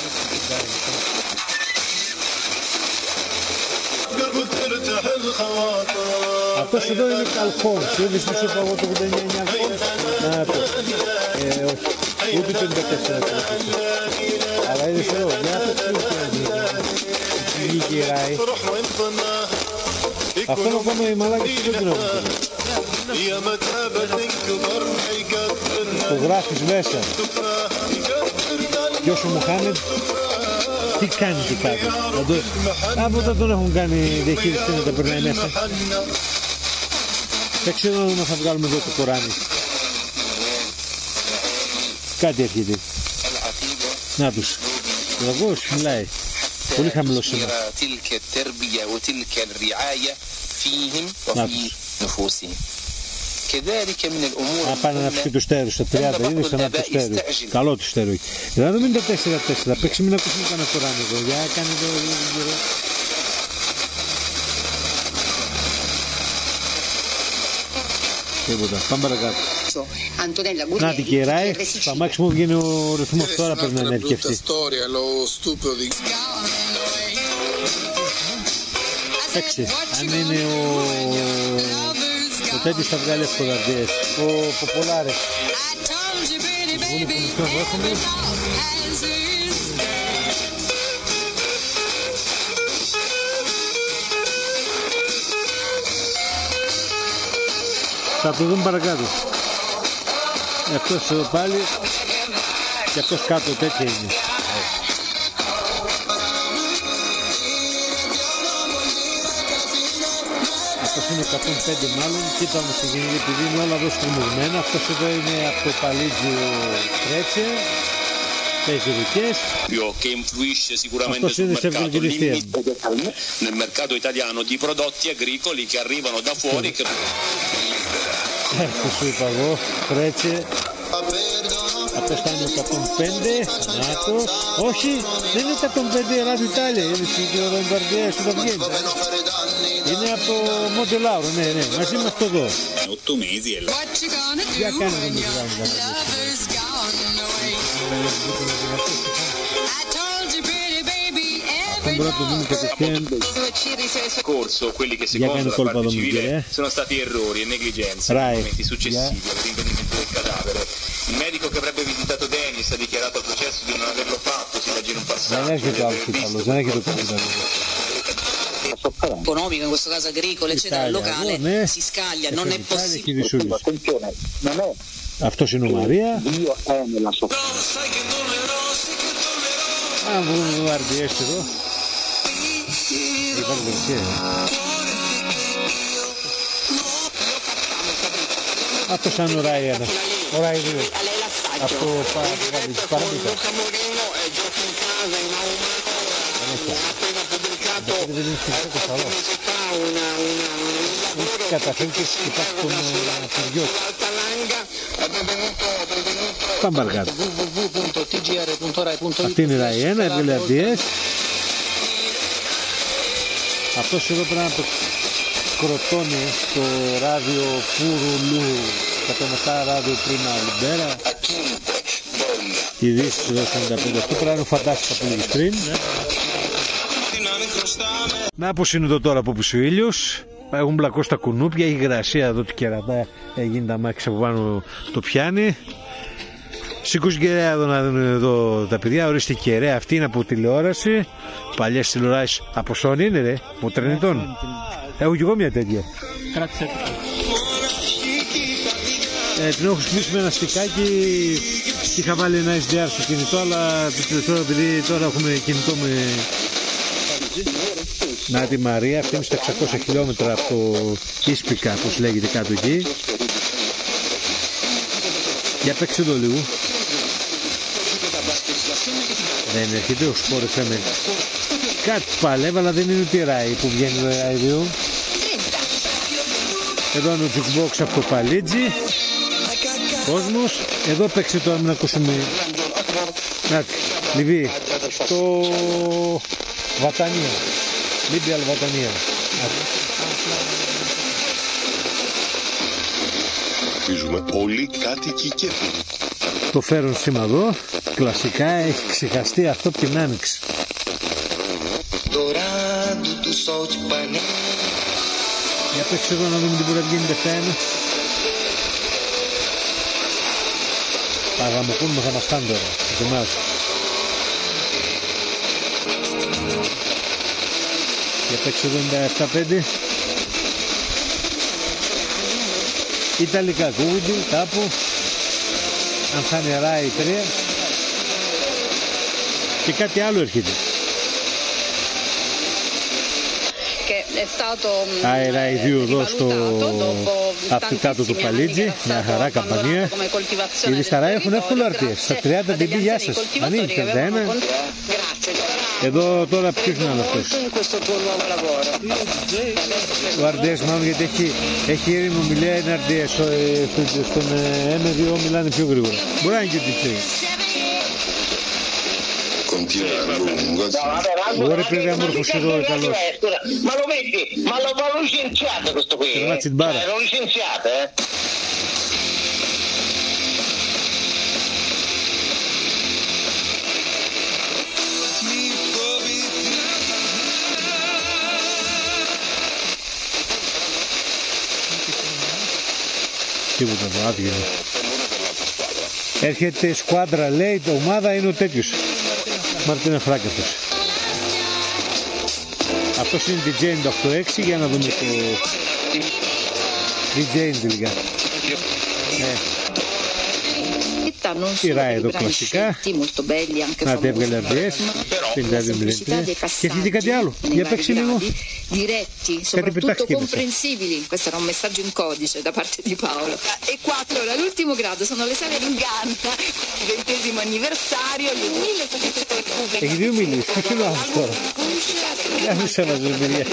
Αυτός εδώ είναι Αλφόνς. Είδες τι σου είπα εγώ το ογδόντα εννιά είναι Αλφόνς. Να το. Ε, όχι. Ούτε το πενήντα τέσσερα. Αλλά είδες εδώ. Για το τι βγήκε η Ράη. Αυτό είναι ακόμα οι μαλάκες που δεν την έχουν. Το γράφεις μέσα. Ποιος ο Μοχάμεντ. Τι κάνει και κάτι. Από όταν τον έχουν κάνει διαχείριση να τα περνάει μέσα. Δεν ξέρω αν θα βγάλουμε εδώ το Κοράνι. Κάτι έρχεται. Να τους. Ο λαγός μιλάει. Πολύ χαμηλό σήμερα. Να τους. Να πάνε να πει τους στέρους στα τριάντα, είδες θα να πει τους στέρους. Καλό τους στέρου έχει. Δηλαδή μην το τέσσερα τέσσερα, παίξει μην ακούσουμε κανένα Κοράνι εδώ. Για κάνε εδώ γύρω. Τίποτα, πάμε παρακάτω. Να την κεράει, στο μάξιμο βγαίνει ο ρυθμός τώρα πρέπει να ενεργευτεί. Έξι, αν είναι ο... ο τέτοιος θα βγάλει εύκολα αρ ντι ες. Ο Ποπολάρες. Βγούνε που μισό έχουμε. Θα το δούμε παρακάτω. Αυτός εδώ πάλι και αυτός κάτω τέτοια είναι. Αυτός είναι εκατόν πέντε μάλλον, κοίτα όμως τη γενική επειδή είναι όλα εδώ στριμωγμένα. Αυτός εδώ είναι από το Παλίτζιο Τρέτσε, παίζει ρουκές. Che influisce sicuramente sul mercato limite nel mercato italiano di prodotti agricoli che arrivano da fuori. Αυτό σου είπα εγώ, Τρέτσε. Αυτός θα είναι εκατόν πέντε, να το, όχι, δεν είναι εκατόν πέντε Ράδιο Ιτάλια, είναι στην Ρομπαρδία, σου τα βγαίνει. Είναι από το Μοντε Λάουρο, ναι, ναι, μαζί με αυτό εδώ. Για κάνε το μικράνι, να αυτό μπορεί να το δούμε κατευθείαν. Corso, quelli che secondo la parte civile sono stati errori e negligenze nei momenti successivi al rinvenimento del cadavere. Il medico che avrebbe visitato Denis ha dichiarato al processo di non averlo fatto, si legge in un passaggio. Non è che tu hai non è che tu economico, in questo caso agricolo, eccetera, locale, si scaglia, non è possibile. Attenzione, non è Αυτός είναι ο Μαρία. Αν βρούμε το αρ ντι ες εδώ. Υπάρχει δεξιά. Αυτός είναι ο Ράι ένα. Ο Ράι δύο. Αυτό παραμπίτα. Δεν είναι φυσικό καλό. Καταφέρει και σκυπάς τον παιδιό. Πάμε παρακάτω. Αυτή είναι η Ράι ένα, έβγαλε αρ ντι ες. Αυτός εδώ πρέπει να το κροτώνει στο ράδιο Πουρουλού, εκατόν επτά ράδιο Πρίμα Λιμπέρα. Ειδήσεις εδώ στο ενενήντα πέντε. Αυτό πρέπει να είναι φαντάστηκα που λέγεις πριν. Να πως είναι εδώ τώρα από πίσω ο ήλιος. Έχουν μπλακώσει τα κουνούπια, έχει υγρασία εδώ του κερατά, έγινε τα μάξι από πάνω το πιάνει. Σήκωσε κεραία εδώ να δουν εδώ τα παιδιά, ορίστε η κεραία αυτή είναι από τηλεόραση. Παλιές τηλεοράσεις από Sony είναι ρε, μοτρενιτών. Έχω κι εγώ μια τέτοια. Ε, την έχω χρησιμοποιήσει με ένα στικάκι και είχα βάλει ένα ες ντι αρ στο κινητό, αλλά το τελευταίο επειδή τώρα έχουμε κινητό με... Να τη Μαρία, αυτή είναι στα εξακόσια χιλιόμετρα από το Ίσπικα, όπως λέγεται κάτω εκεί. Για παίξε το λίγο. Δεν έρχεται ο σπόρ εφ εμ. Κάτι παλεύει, αλλά δεν είναι ούτε Ράι που βγαίνει το Ράι δύο. Εδώ είναι ο jukebox από το Παλίτζι. Κόσμος. Εδώ παίξε το να ακούσουμε. Να τη, Λιβύη. Το Βατανία. Λίμπια Αλβατανία. Ελπίζουμε όλοι κάτοικοι κέφι. Το φέρουν σήμα εδώ. Κλασικά έχει ξεχαστεί αυτό από την άνοιξη. Για παίξε εδώ να δούμε τι μπορεί να γίνει δεκά ένα. Παγαμοκούνουμε θα μας φτάνει τώρα. Ετοιμάζω. Για παίξε εδώ ενενήντα επτά πέντε. Ιταλικά κούβιντι κάπου. Αν θα είναι Ράι τρία. Και κάτι άλλο έρχεται. Α, η Ράι δύο εδώ στο από κάτω του Παλίτζι. Μια χαρά καμπανία. Οι στα Ράι έχουν εύκολο αρ ντι ες. Στα τριάντα ντι μπι γεια σας. Ανοίγει τριάντα ένα. Εδώ τώρα ποιος είναι άλλο αυτός. Ο αρ ντι ες μάλλον γιατί έχει, έχει ήρεμο μιλέα είναι αρ ντι ες. Στον εμ δύο μιλάνε πιο γρήγορα. Μπορεί να είναι και ότι θέλει. Ora proviamo a fucilare callo. Ma lo vedi? Ma lo ma lo licenziato questo qui. Ma ci bara. Lo licenziato, eh? Τίποτα το άδειο. Έρχεται σκουάντρα, λέει, το ομάδα είναι ο τέτοιος. Μαρτίνα Φράγκ αυτός. Αυτός είναι ντι τζέι ενενήντα οκτώ έξι, για να δούμε το ντι τζέι τελικά. Ναι. Η Ράι εδώ κλασικά. Να τα έβγαλε αρ ντι ες. πενήντα δύο μηδέν τρία. Και έρχεται κάτι άλλο. Για παίξει λίγο. Diretti, soprattutto comprensibili. Questo era un messaggio in codice da parte di Paolo. E quattro ora l'ultimo grado, sono le sale Lugana, il ventesimo anniversario, le mille cose. Έχει δύο μίλες, τι είναι άλλο τώρα. Για μην σε βάζω μίλια.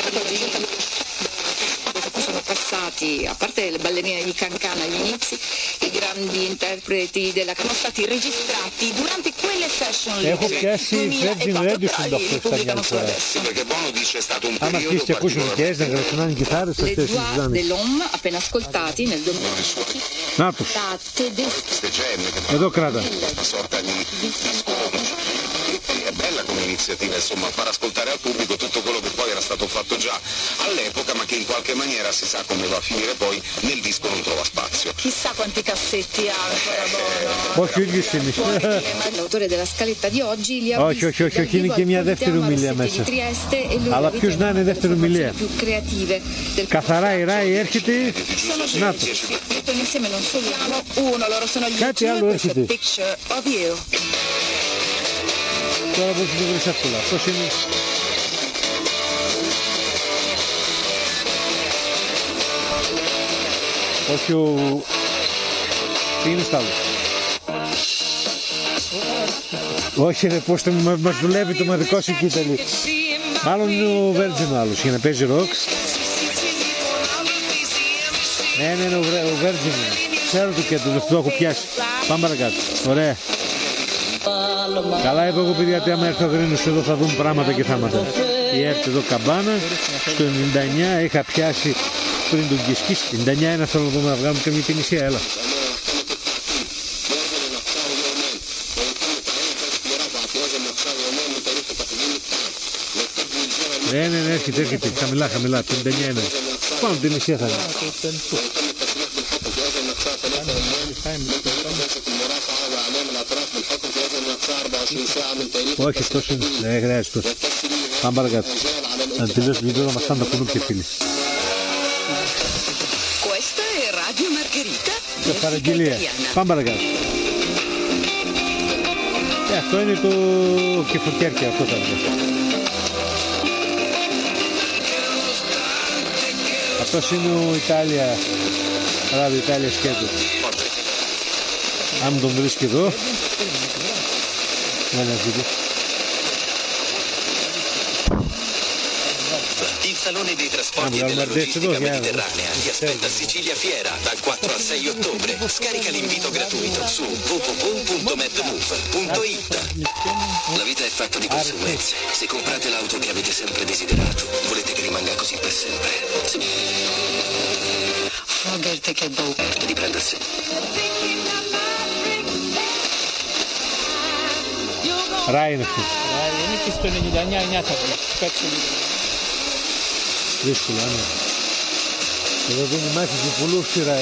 Sono passati, a parte le ballerine di Cancana agli inizi, i grandi interpreti della che sono stati registrati durante quelle session lì. Έχω πιάσει Virgin Radio στην ταυτότητα μια φορά. Άμα αρχίσεις και ακούς μουσικές, να γραφτούν κιθάρες, θα θες τις ζάνεις. dell'Homme, appena ascoltati nel duemila. Να τους. Εδώ κράτα. è bella come iniziativa, insomma, far ascoltare al pubblico tutto quello che poi era stato fatto già all'epoca, ma che in qualche maniera si sa come va a finire poi nel disco non trova spazio. Chissà quanti cassetti ha ancora Bono. Pochissimi. L'autore della scaletta di oggi li ha όχι, όχι, όχι, όχι, είναι και μια δεύτερη ομιλία μέσα. Αλλά ποιος να είναι δεύτερη ομιλία. Καθαρά η Rai έρχεται. Να το. Κάτι άλλο έρχεται. Τώρα πώς το βρεις εύκολα. Αυτός είναι. Όχι ο... Τι είναι στάλος. Όχι ρε, πώς το μας δουλεύει το μαδικό σου κοίταλι. Μάλλον είναι ο Virgin ο άλλος για να παίζει ροκ. Ναι, ναι, ναι, ο Virgin. Ξέρω το κέντρο, το έχω πιάσει. Πάμε παρακάτω. Ωραία. Καλά είπα εγώ παιδιά ότι άμα έρθει ο Γρίνος εδώ θα δουν πράγματα και θάματα. Η έρθει εδώ καμπάνα. Στο ενενήντα εννιά είχα πιάσει πριν τον Κισκή. Στο ενενήντα εννιά ένα θέλω να δούμε να βγάλουμε και μια Τινησία. Έλα. Ναι, ναι, ναι, έρχεται, έρχεται. Χαμηλά, χαμηλά. Το ενενήντα εννιά είναι. Πάμε την Τινησία θα είναι. Όχι, τόσο είναι. Δεν χρειάζεται τόσο. Πάμε παρακάτω. Να τελειώσει βίντεο να μας κάνουν τα κουνούπια φίλοι. Και παραγγελία. Πάμε παρακάτω. Ε, αυτό είναι το Κεφοκέρκι, αυτό θα είναι. Αυτός είναι ο Ιτάλια, ράδιο Ιτάλια σκέτο. Αν τον βρίσκει εδώ, δεν έρχεται. Il Salone dei Trasporti e della Logistica Mediterranea ti aspetta a Sicilia Fiera dal quattro al sei ottobre. Scarica l'invito gratuito su w w w punto medmove punto it. La vita è fatta di conseguenze. Se comprate l'auto che avete sempre desiderato, volete che rimanga così per sempre. Foderti che bocca. Di prendersi. Rai είναι αυτό. Rai είναι και στο ενενήντα εννιά εννιά θα βγει. Κάτσε λίγο. Δύσκολα, ναι. Εδώ δίνει μάχη του πουλού στη Rai.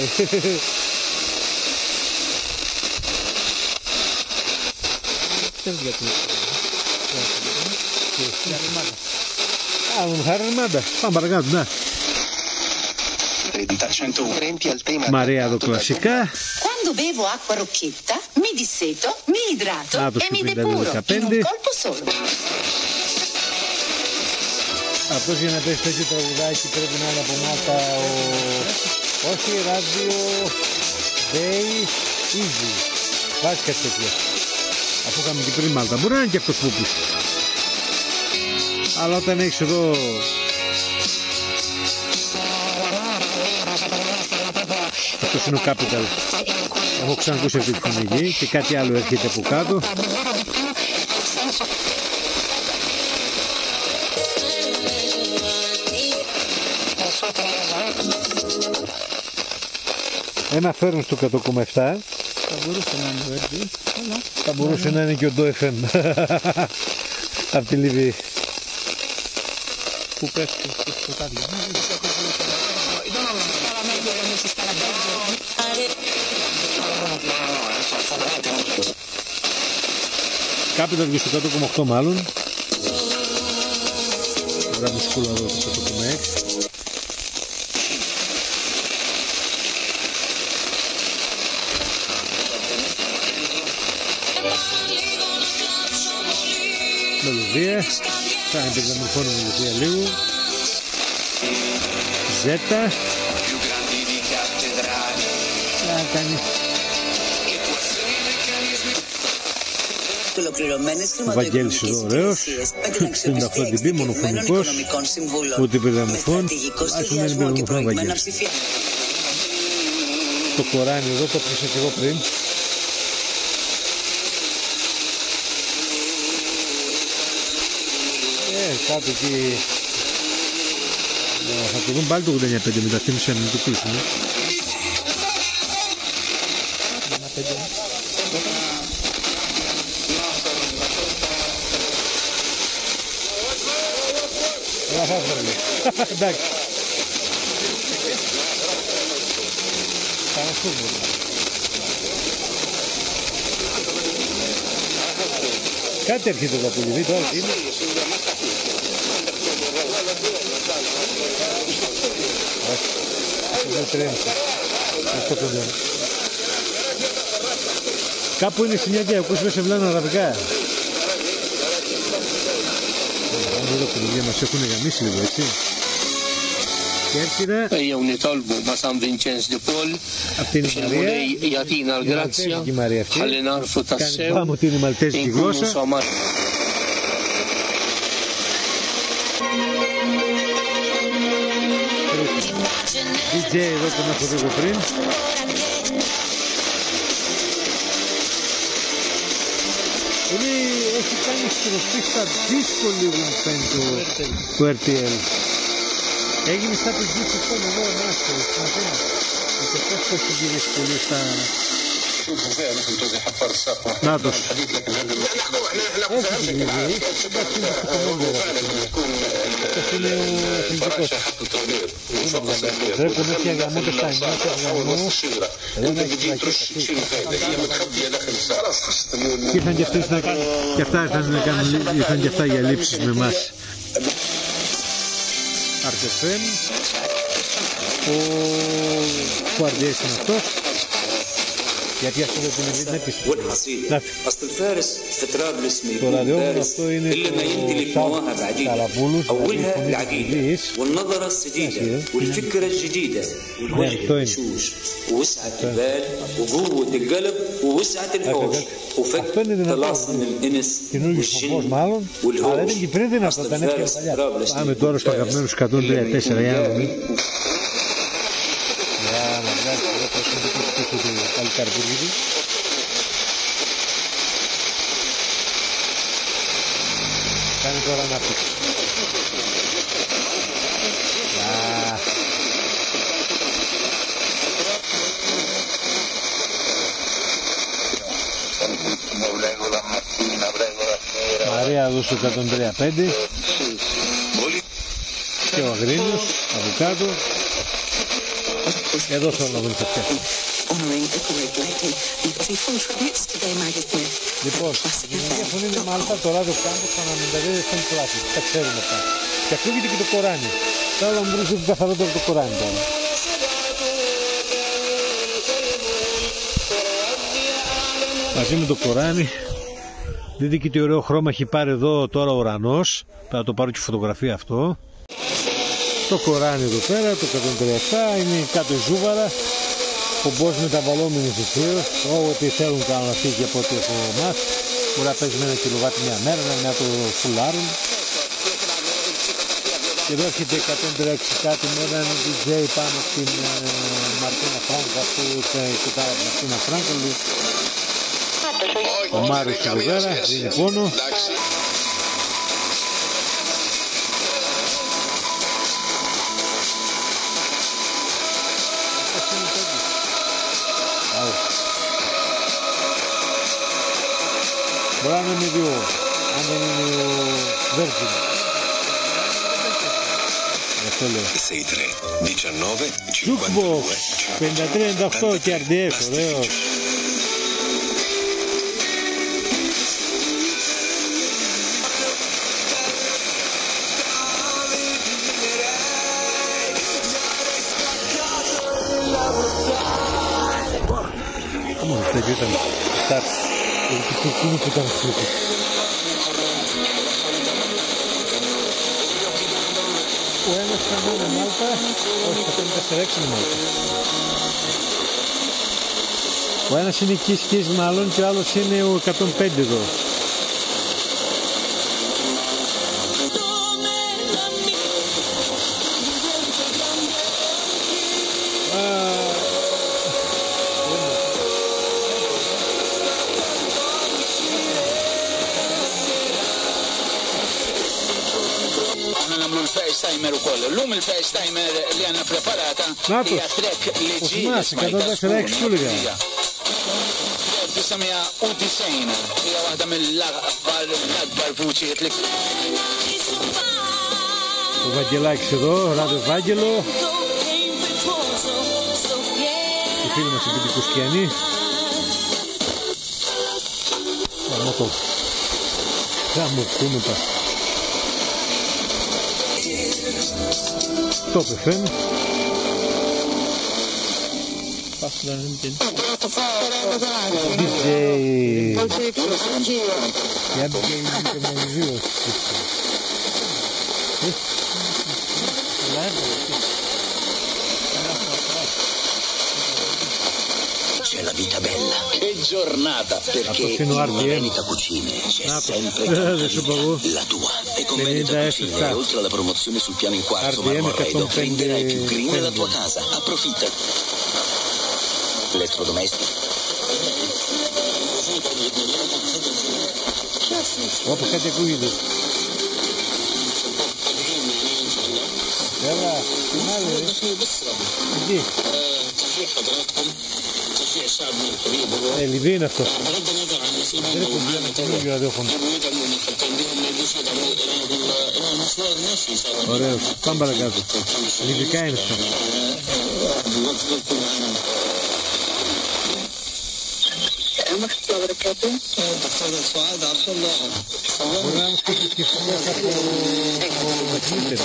Ξέρεις γιατί. Α, μου χάρη μάντα. Πάμε παρακάτω, ναι. Maria do classica. Quando bevo acqua rocchetta, mi disseto, mi idrato ah, e mi depuro in un colpo solo. Αυτός για να πέσει τέτοιο τραγουδάκι πρέπει να είναι από Μάλτα ο... Όχι, ράδιο... Day Easy. Βάζει κάτι τέτοιο. Αφού είχαμε και πριν Μάλτα. Μπορεί να είναι και αυτός που πεις. Αλλά όταν έχεις εδώ... Αυτός είναι ο Capital. Έχω ξανακούσει αυτή τη φωνή και κάτι άλλο έρχεται από κάτω. Ένα φέρουν στο εκατό κόμμα επτά. Θα μπορούσε να είναι ο Ερντή. Θα μπορούσε να είναι και ο Ντο εφ εμ. Από τη Λιβύη. Που πέφτει στο σκοτάδι. Capital βγει στο εκατό κόμμα οκτώ μάλλον. Ωραία μουσικούλα εδώ στο εκατό κόμμα έξι. Μελωδία. Θα επιδαμορφώνω μελωδία λίγο. Ζέτα. Θα κάνει. Ο Βαγγέλης εδώ ωραίος, στην αυτοτυπή, μονοφωνικός, ούτε παιδαμοφών, άσου δεν είναι παιδαμοφών ο Βαγγέλης. Το Κοράνι εδώ το πήσα και εγώ πριν. Ε, κάτω εκεί, θα το δουν πάλι το ογδόντα εννιά πέντε μετά την ουσία να το κλείσουμε. Εντάξει. Κάτι έρχεται εδώ από τη τώρα. Είναι. Κάπου είναι στην Ιάκια, ακούς μέσα βλάνε αραβικά. Εδώ που δουλειά μας έχουν γαμίσει λίγο, έτσι. Ejjew nitolbu ma' San Vincenz de Paul biex il-mulej jagħtina l-grazzja ħalli narfu tassew inkunu somar. ντι τζέι εδώ που μας οδηγώ πριν. Είναι, έχει κάνει στροφή στα δίσκο λίγο του αρ τι ελ. Έγινε σαν τους δίσκους των εδώ εμάς στην Αθήνα. Και πώς το έχει γυρίσει πολύ στα... Νάτος. Έχει γυρίσει. Εντάξει είναι στο κομμέντο. Αυτός είναι ο εθνικός. Πρέπει να έχει αγαμότες στα εννιά αγαμού. Εδώ να έχει πλακές αυτή. Και ήρθαν και αυτές να κάνουν... Και αυτά ήρθαν και αυτά για λήψεις με εμάς. Αρτεφέμ, ο Κουαρδιές είναι αυτός, γιατί αυτό δεν είναι επιστήμη. Το ραδιόφωνο αυτό είναι το Καραπούλους, δηλαδή αυτό είναι δυνατό, καινούργιος φοβός μάλλον, αλλά ήταν και πριν δυνατό, ήταν έφυγε παλιά. Πάμε τώρα στο αγαπημένους εκατόν τριάντα τέσσερα, για να δούμε. Για να βγάζει εδώ πώς είναι το πίσω του παλικαρπουργίδι. Κάνει τώρα ανάπτυξη. Μαρία εδώ στο εκατόν τριάντα πέντε και ο Αγρίνιος από κάτω. Εδώ θέλω να δούμε σε πια. Λοιπόν, η δημιουργία φωνή είναι Μάλτα, το ράδιο κάμπος θα αναμεταδίδεται στον κλάσι. Τα ξέρουμε αυτά. Και ακούγεται και το Κοράνι. Τώρα μου βρίσκεται καθαρότερο το Κοράνι τώρα. Μαζί με το Κοράνι. Δείτε και τι ωραίο χρώμα έχει πάρει εδώ τώρα ο ουρανός. Θα το πάρω και φωτογραφία αυτό. Το Κοράνι εδώ πέρα, το εκατόν τριάντα επτά, είναι κάτω η ζούβαρα. Πομπός μεταβαλλόμενος ευθείως, ό,τι θέλουν κάνουν αυτοί και από ό,τι έχω μάθει. Μπορεί να παίζει με ένα κιλοβάτι μια μέρα, να το φουλάρουν. Και εδώ έρχεται εκατόν τριάντα έξι κάτι με έναν ντι τζέι πάνω στην ε, Μαρτίνα Φράγκα, που κοιτάει από την Μαρτίνα Φράγκα. Ο Μάριος εδώ πέρα, δίνει πόνο. Μπορεί να είναι δύο, αν δεν είναι ο Βέρτιν. Αυτό λέω. Jukebox, πενήντα τρία ενενήντα οκτώ και αρ ντι εφ, ωραίος. Κόμμα, τέτοιο ήταν. Στάρ. Εκείνο που ήταν σπίτι. Ο ένας θα είναι Μάλτα, όχι το πέντε τέσσερα έξι είναι Μάλτα. Ο ένας είναι Kiss Kiss μάλλον και ο άλλος είναι ο εκατόν πέντε εδώ. L-lum il-FaceTimer li għanna preparata hija trek li ġi tissamija u disejn hija waħda mill-akbar vuċijiet li Ο Βαγγελάκης εδώ, Ράδιο Βάγγελο. Οι φίλοι μας οι Πεντηκοστιανοί. Γάμο το. Γάμο κούνεπα. Το πεφέν. ντι τζέι. Για ντι τζέι είναι το μαγαζίο. C'è la vita bella. Che giornata, perché in Domenica Cucine c'è sempre la tua. E con Domenica Cucine, oltre alla promozione sul piano in quarzo marmorredo, prenderai più green la tua casa. Approfitta. Elettrodomestici. Опа, κάτι ακούγεται. Έλα, την άλλη, εκεί. Ε, Λιβύη είναι αυτό. Δεν είναι κουμπί, το ίδιο ραδιόφωνο. Ωραίος, πάμε παρακάτω. Λιβικά είναι αυτό. Μπορεί να μου σκέφτεις και φωνές από Twitter.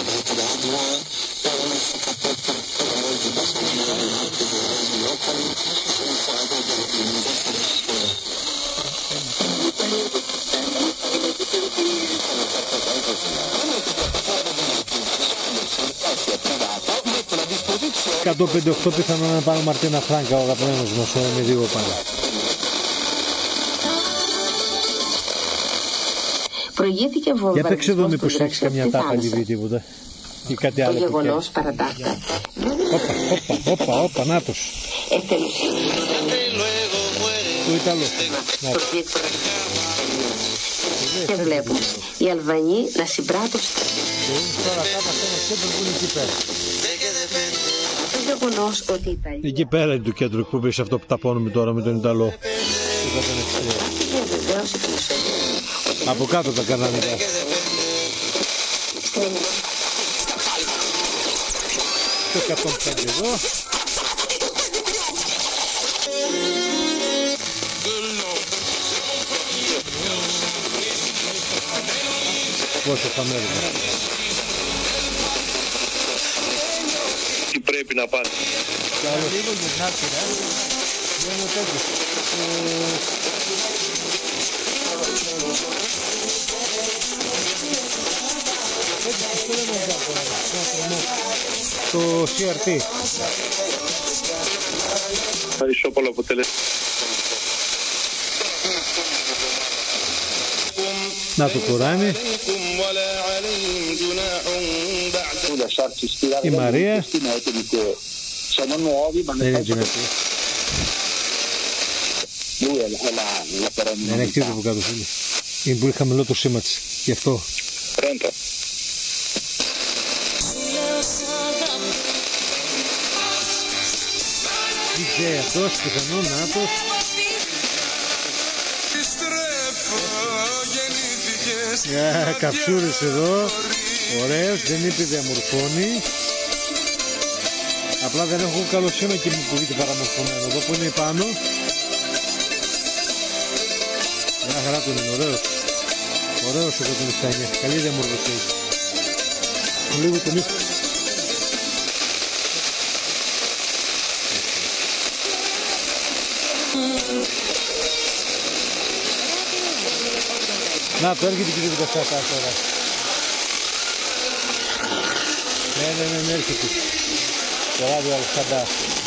εκατόν πενήντα οκτώ πιθανόν να πάρω Μαρτίνα Φράγκα, ο αγαπημένος μας, με δύο πάνω. Προηγήθηκε βομβαρδισμός. Για παίξε εδώ μήπως έχεις καμιά τάπα Λιβύη τίποτα ή κάτι άλλο. Το γεγονός παρατάχτα. Όπα, όπα, όπα, όπα, νάτος. Το Ιταλό. Και βλέπουμε οι Αλβανοί να συμπράττουν. Τώρα κάπου αυτό είναι κέντρο που είναι εκεί πέρα. Το γεγονός ότι η Ιταλία... Εκεί πέρα είναι το κέντρο που μπήκε αυτό που ταπώνουμε τώρα με τον Ιταλό. Από κάτω τα κανάλια. Το εκατόν πέντε εδώ. Πόσο θα μέρει. Τι πρέπει να πάνε. Λίγο γυρνάτε, ρε. Δεν είναι τέτοιο. Το σι αρ τι. Ισόπαλο αποτέλεσμα. Να το Κοράνι. Η Μαρία. Δεν είναι δυνατή. Δεν είναι κτίριο από κάτω, φίλοι. Είναι πολύ χαμηλό το σήμα της. Γι' αυτό. Ρέντα. ντι τζέι αυτός, πιθανόν, νάτος. Για καψούρες εδώ. Ωραίος, δεν είπε διαμορφώνει. Απλά δεν έχω καλό σήμα και μου πουλείται παραμορφωμένο. Εδώ που είναι πάνω. Μια χαρά του είναι, ωραίος. Ωραίος εδώ τον επτά εννιά. Καλή διαμορφωσία. Λίγο τον ύπνο. Να, το έρχεται και το δεκαεπτά τώρα. Ναι, ναι, ναι, ναι, έρχεται. Το ράδιο Αλεξάνδρα.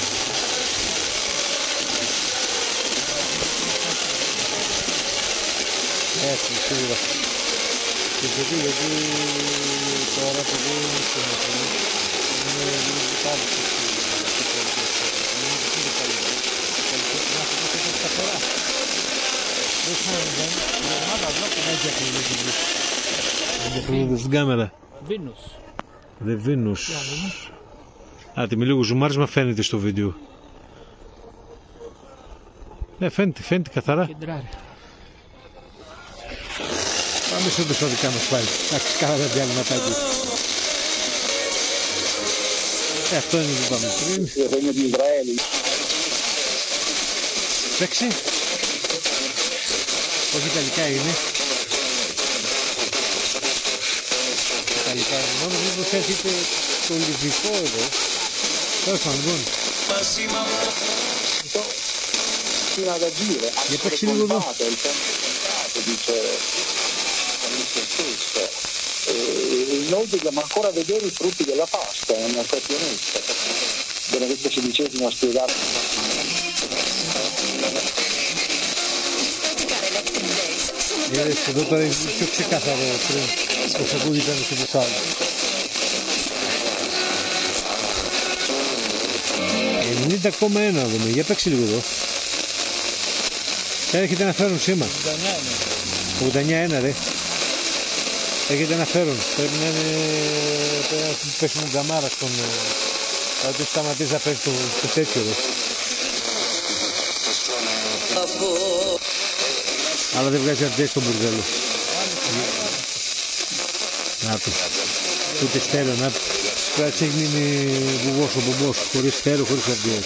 Έτσι, σίγουρα. Και γιατί, γιατί τώρα το δίνει είναι στο μεθρό. Είναι λίγο πάρα πολύ. Είναι πολύ καλύτερο. Να αυτό το είναι σταθερά. Δεν φαίνεται, η ομάδα εδώ που έχει ακριβώς στην κάμερα. Venus. The Venus. Άτε με λίγο ζουμάρισμα φαίνεται στο βίντεο. Ναι, φαίνεται, φαίνεται καθαρά. Πάμε σε όντως τα δικά μας πάλι. Εντάξει, κάναμε διάλειμματάκι. Ε, αυτό είναι που είπαμε πριν. Παίξει. Όχι, Ιταλικά είναι. Ιταλικά είναι. Μόνο μήπως έρχεται το λιβικό εδώ. Τέλος πάντων. Για παίξει λίγο εδώ. Noi dobbiamo ancora vedere i frutti della pasta, è una questione. Benedetto sedicesimo ha spiegato. Για δες, εδώ τώρα είναι πιο ξεκάθαρο πριν πως ακούγεται στο μπουκάλι. ενενήντα κόμμα ένα δούμε, για παίξει λίγο εδώ. Θα έρχεται να φέρουν σήμα. ογδόντα εννιά ένα ρε. Έχετε να φέρουν. Πρέπει να είναι. Πρέπει να πέσουν γκαμάρα στον. Θα του σταματήσει να παίζει το, το τέτοιο ρε. Αλλά δεν βγάζει αντές στον μπουρδέλο. Να του. Ούτε στέρεο, να του. Πρέπει να έχει μείνει μπουγός ο μπομπός. Χωρίς στέρεο, χωρίς αντές.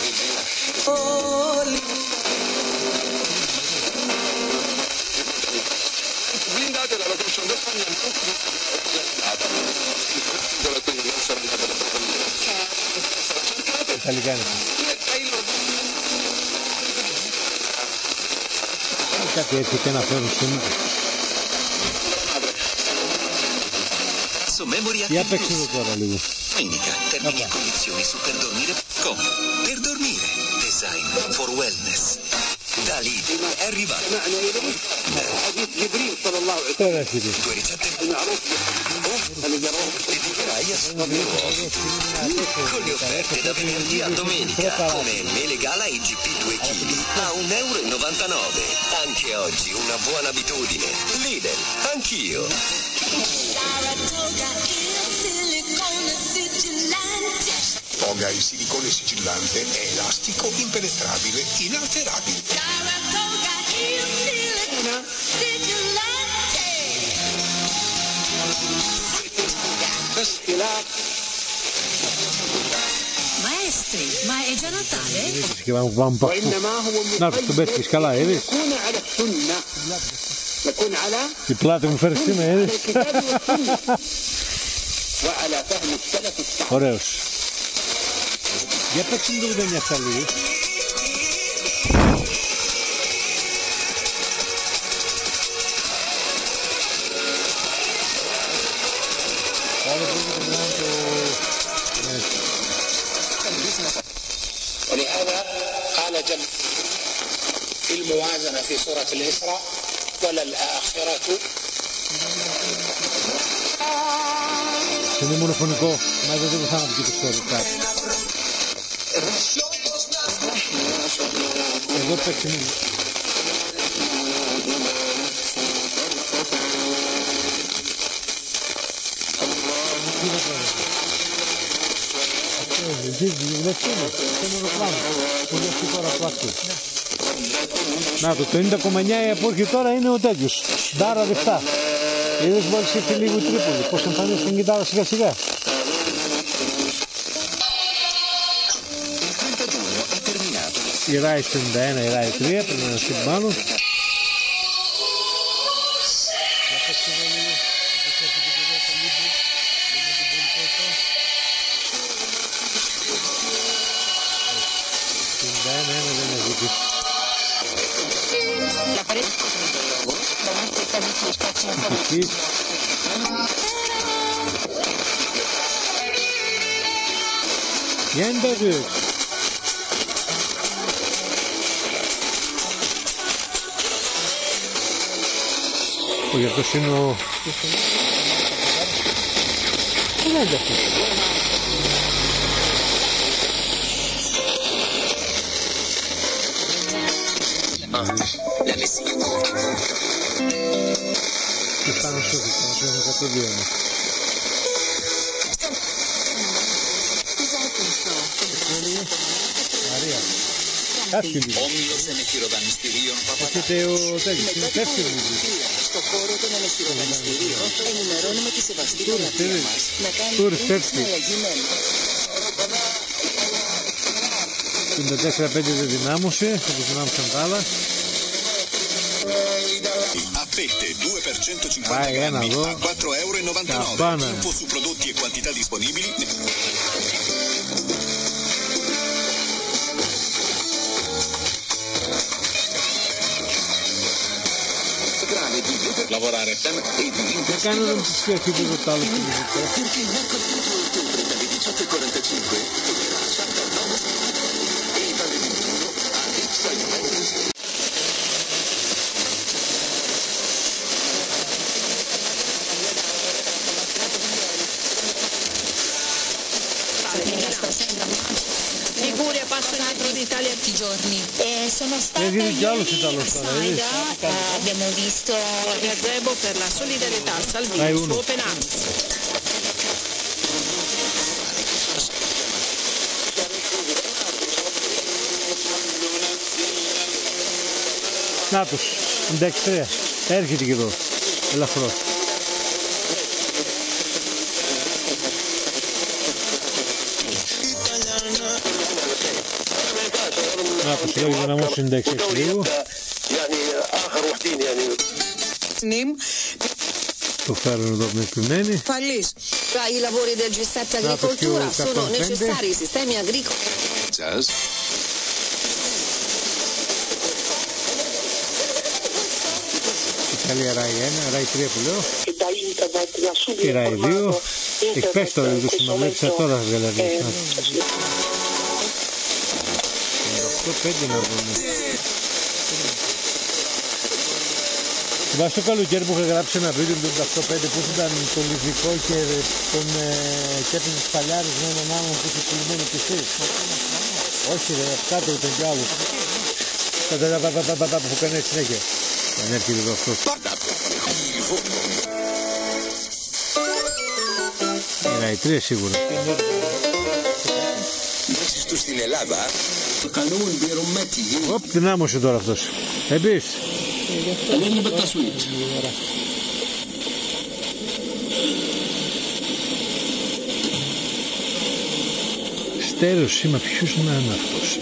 Ιταλικά είναι. Κάτι έρχεται να φέρουν σήμερα. Για παίξτε εδώ τώρα λίγο. Domenica, termini e condizioni su per dormire punto com. Per dormire, design for wellness. Da lì è arrivato. Τώρα έρχεται. Due ricette dedicherai a nuovi luoghi. Con le offerte da venerdì a domenica, come mele gala e G P due chili a un euro e novantanove. Anche oggi una buona abitudine. Lidl, anch'io. Toga il silicone sigillante è elastico, impenetrabile, inalterabile. Saratoga il silicone sigillante. Maestri, ma è già Natale? Che va un po'. No, questo becco scala, vedi? Il plato mi fai insieme, vedi? Ωραίος. Για παίξουμε το ογδόντα εννιά λίγο. ولهذا قال جل في الموازنة في سورة الإسراء وللآخرة. Είναι μονοφωνικό, μα δεν το θα πει και το σχόλιο κάτι. Εδώ παίξει λίγο. Τι να κάνω. Αυτό είναι, δεν είναι, αυτό είναι μονοπλάνο. Πολύ αυτή τώρα από αυτό. Να το, το ενενήντα κόμμα εννιά που έρχεται τώρα είναι ο τέτοιος. Ντάρα δευτά. Είδες μόλις ήρθε λίγο η Τρίπολη, πώς εμφανίζει την κιτάρα σιγά σιγά. Η Ράι πενήντα ένα, η Ράι τρία, πρέπει να στείλει πάνω. πενήντα ένα, ένα δεν είναι ζητήσει. Για εντάγει. Όχι, αυτός είναι ο... Τι είναι αυτός. Και πάνω στο δικό, πάνω στο εκατό δύο. Μαρία. Κάτι λίγο. Όμιλος ενεχειροδανιστηρίων Παπαδάκης. Έχετε ο τέτοιος, είναι δεύτερο λίγο. Στο χώρο των ενεχειροδανιστηρίων ενημερώνουμε τη σεβαστή γραφεία μας να κάνει την συναλλαγή μέλη. πενήντα τέσσερα πέντε δεν δυνάμωσε, όπως δυνάμωσαν τα άλλα. Affette due per centocinquanta grammi a quattro euro e novantanove. Info su prodotti e quantità disponibili. Lavorare perché non si spiega più tutto tale perché il mercoledì due ottobre dalle diciotto e quarantacinque e dalle ventuno a Ipsa Juventus. Liguria passa dentro d'Italia tutti i giorni. E sono stata ieri a Saida, abbiamo visto il gazebo per la solidarietà a Salvini su Open Arms. Νάτος, εντάξει τρία, έρχεται και εδώ, ελαφρώς. ناقص لو انا مش عندك شيء يعني اخر وحدين يعني το φέρουν εδώ πνευμένοι. I lavori del G sette Agricoltura sono necessari i sistemi agricoli. Italia Rai ένα, Rai τρία που λέω. Και Rai δύο. Εκπες το ρεδούσουμε, βλέπεις τώρα δηλαδή. Το πέντε να βγουν. Θυμάσαι το καλοκαίρι που είχα γράψει ένα βίντεο με τον οκτώ πέντε που ήταν το λιβικό και τον και έπαιζε σπαλιάρις με έναν άλλον που είχε πουλημένο πισί. Όχι ρε, κάτω ήταν κι άλλος. Που κάνει έτσι συνέχεια. Αν έρχεται εδώ αυτός. Era η τρία σίγουρα. Μέσα του στην Ελλάδα Οπ, δυνάμωσε τώρα αυτός. Εμπείς. Στέρεο σήμα, ποιος να είναι αυτός.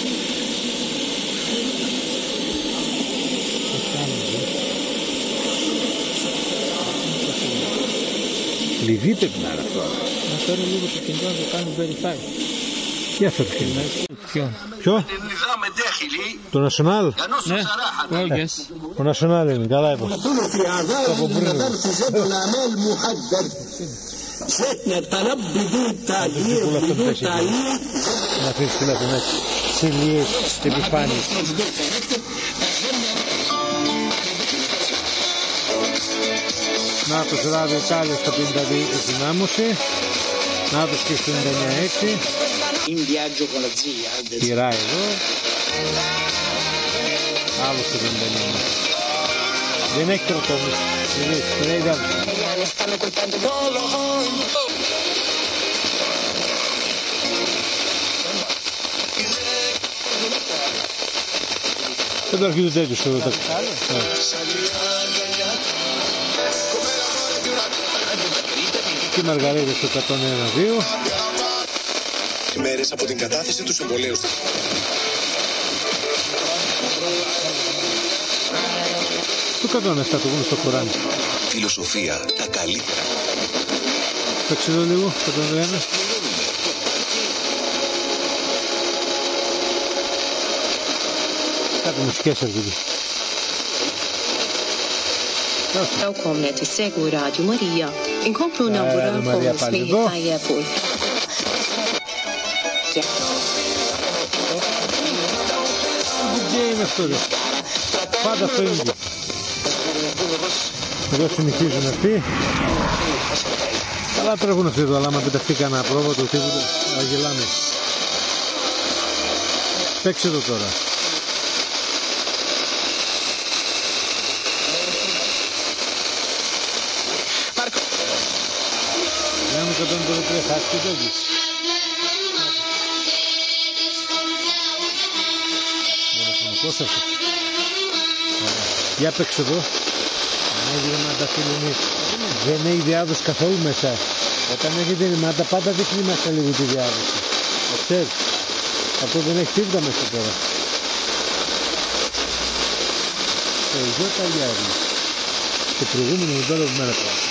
Λιβύη πρέπει να είναι αυτό. Να φέρω λίγο το κινητό να το κάνω verify. Τι αυτό το κινητό. Ποιο? Το National. Ναι, το National είναι, καλά είπα. Να αφήσεις τηλέφωνο έτσι. Σιλίες, επιφάνειες. Να το ράδιο Ιτάλια στο πενήντα δύο της δυνάμωση. Να το και στο ενενήντα εννιά έξι. Τυράει εδώ. Άλλο στο πενήντα εννιά. Δεν έχει τροτόμους. Δεν έχει άλλο. Δεν το αρχίζει τέτοιο στο εδώ. Και Μαργαρίδα στο εκατόν ένα δύο. Μέρες από την κατάθεση του συμβολέου. Το εκατόν επτά το βγουν στο Κοράνι. Φιλοσοφία, τα καλύτερα. Παίξε εδώ λίγο, εκατόν ένα. Κάτι μουσικές έρχονται. Welkom net is Segu Radio Maria. Inkomplu nawguralkom smieħ tajjeb u Τι είναι αυτό ρε. Πάντα αυτό είναι. Εδώ συνεχίζουν αυτοί. Καλά τρέχουν αυτοί εδώ, αλλά άμα πεταχτεί κανένα πρόβατο τίποτα, θα γελάνε. Παίξε το τώρα. Λέμε εκατόν τρία θα έρθει το έτσι. Μονοφωνικός αυτό. Για παίξε εδώ. Δεν έγινε να τα φιλονεί. Δεν έχει διάδοση καθόλου μέσα. Όταν έχετε ρημάτα πάντα δείχνει μας λίγο τη διάδοση. Το ξέρεις. Αυτό δεν έχει τίποτα μέσα τώρα. Το γιο Ταγιάρι. Το προηγούμενο μοντέλο που μέρα τώρα.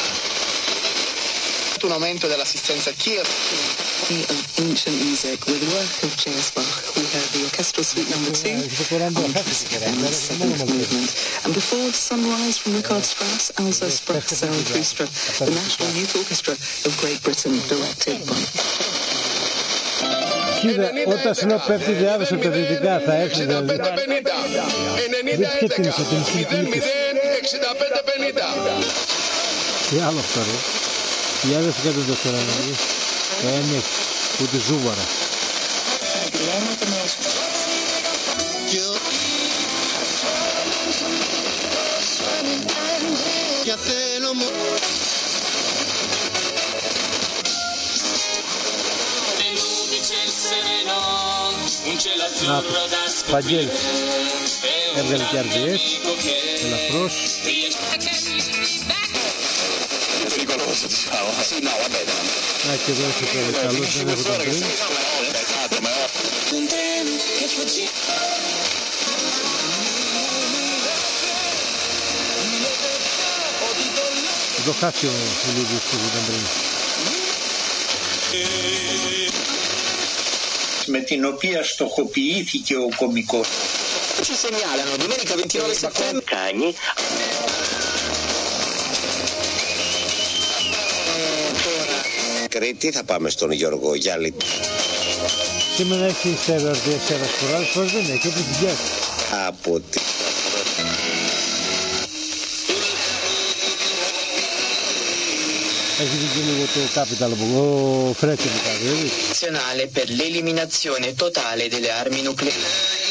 Un aumento dell'assistenza Kiev. Ancient music with work of J S Bach. We heard the orchestral suite number two on the seventh movement. And before Sunrise from Richard Strauss, Elsa Sprachzell-Trustra, the National Youth Orchestra of Great Britain, directed by. Κοίτα, όταν σου λέω πέφτει διάδοση από τα δυτικά θα έρθει δηλαδή. Δεν ξεκίνησε την συγκίνηση. Τι άλλο αυτό ρε. Χιλιάδες κάτω το σωρανάκι. Δεν έχει ούτε ζούβαρα. Να, Παγγέλης έβγαλε και αρ ντι ες ελαφρώς. Να και εδώ έχει τώρα καλός, δεν έχω τον πριν. Εδώ χάσει ο Λίδιος που ήταν πριν. Με την οποία στοχοποιήθηκε ο κωμικός. Ci segnalano domenica ventinove settembre. Cagni. Κρήτη θα πάμε στον Γιώργο Γιάλη. Σήμερα έχει στέρεο αρ ντι ες ένας φοράς, φοράς δεν έχει, όπως δουλειάς. Από τη... Έχει δει και λίγο το Capital που ο Φρέτσι που κάνει, έτσι. Nazionale per l'eliminazione totale delle armi nucleari.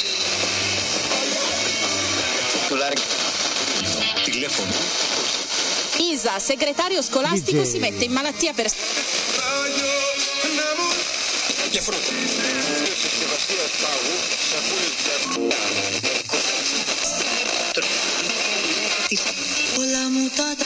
Τηλέφωνο. Isa, segretario scolastico, si mette in malattia per... Και φρούτα. Όλα mutata.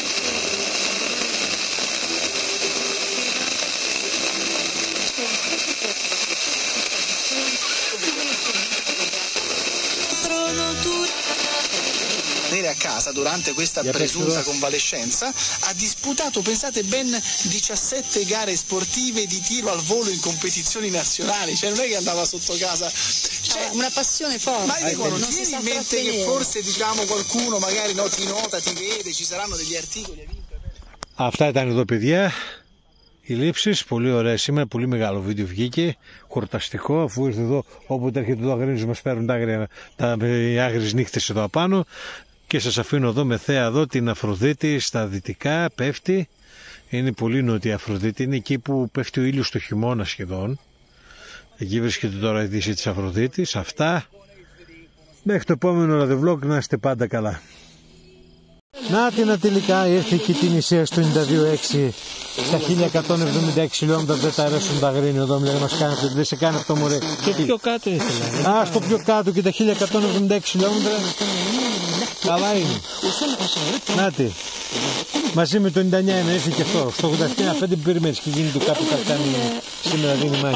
A casa durante questa presunta convalescenza ha disputato, pensate, ben diciassette gare sportive di tiro al volo in competizioni nazionali, cioè non è che andava sotto casa, cioè una passione forte. Ma dicono, non tieni in mente che forse diciamo qualcuno magari no, ti nota, ti vede, ci saranno degli articoli. Αυτά ήταν εδώ παιδιά οι λήψεις, πολύ ωραία σήμερα, πολύ μεγάλο βίντεο βγήκε, χορταστικό, αφού ήρθε εδώ, όποτε έρχεται εδώ αγρίνους μας παίρνουν τα άγρια, τα άγριες νύχτες εδώ απάνω. Και σας αφήνω εδώ με θέα εδώ την Αφροδίτη στα δυτικά, πέφτει. Είναι πολύ νότια η Αφροδίτη, είναι εκεί που πέφτει ο ήλιος το χειμώνα σχεδόν. Εκεί βρίσκεται τώρα η δύση της Αφροδίτης. Αυτά, μέχρι το επόμενο ραδεβλόγ να είστε πάντα καλά. Να την τελικά ήρθε και την Ισία στο ενενήντα δύο έξι στα χίλια εκατόν εβδομήντα έξι χιλιόμετρα, δεν τα αρέσουν τα γρίνη εδώ, μιλάει μας κάνετε, δεν σε κάνει αυτό μωρέ. Και πιο κάτω ήθελα. Α, στο πιο κάτω και τα χίλια εκατόν εβδομήντα έξι χιλιόμετρα. Καλά είναι. Νάτι. Μαζί με το ενενήντα εννιά ένα ήρθε και αυτό. Στο ογδόντα ένα πέντε που περιμένεις και γίνει το Capital κάνει σήμερα δίνει μάχη.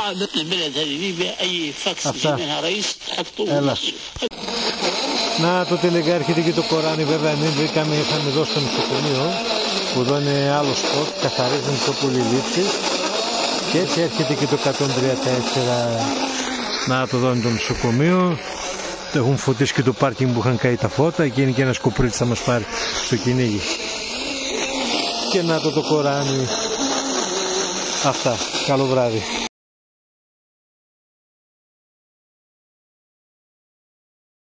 Αυτά. Έλα. Να το τελικά έρχεται και το Κοράνι, βέβαια μην βρήκαμε, είχαμε εδώ στο νοσοκομείο που εδώ είναι άλλο σποτ, καθαρίζουν πιο πολύ λήψεις και έτσι έρχεται και το εκατόν τριάντα τέσσερα. Να το δω είναι το νοσοκομείο, έχουν φωτίσει και το πάρκινγκ που είχαν καεί τα φώτα, εκεί είναι και ένας κοπρίτης θα μας πάρει στο κυνήγι. Και να το το Κοράνι. Αυτά, καλό βράδυ.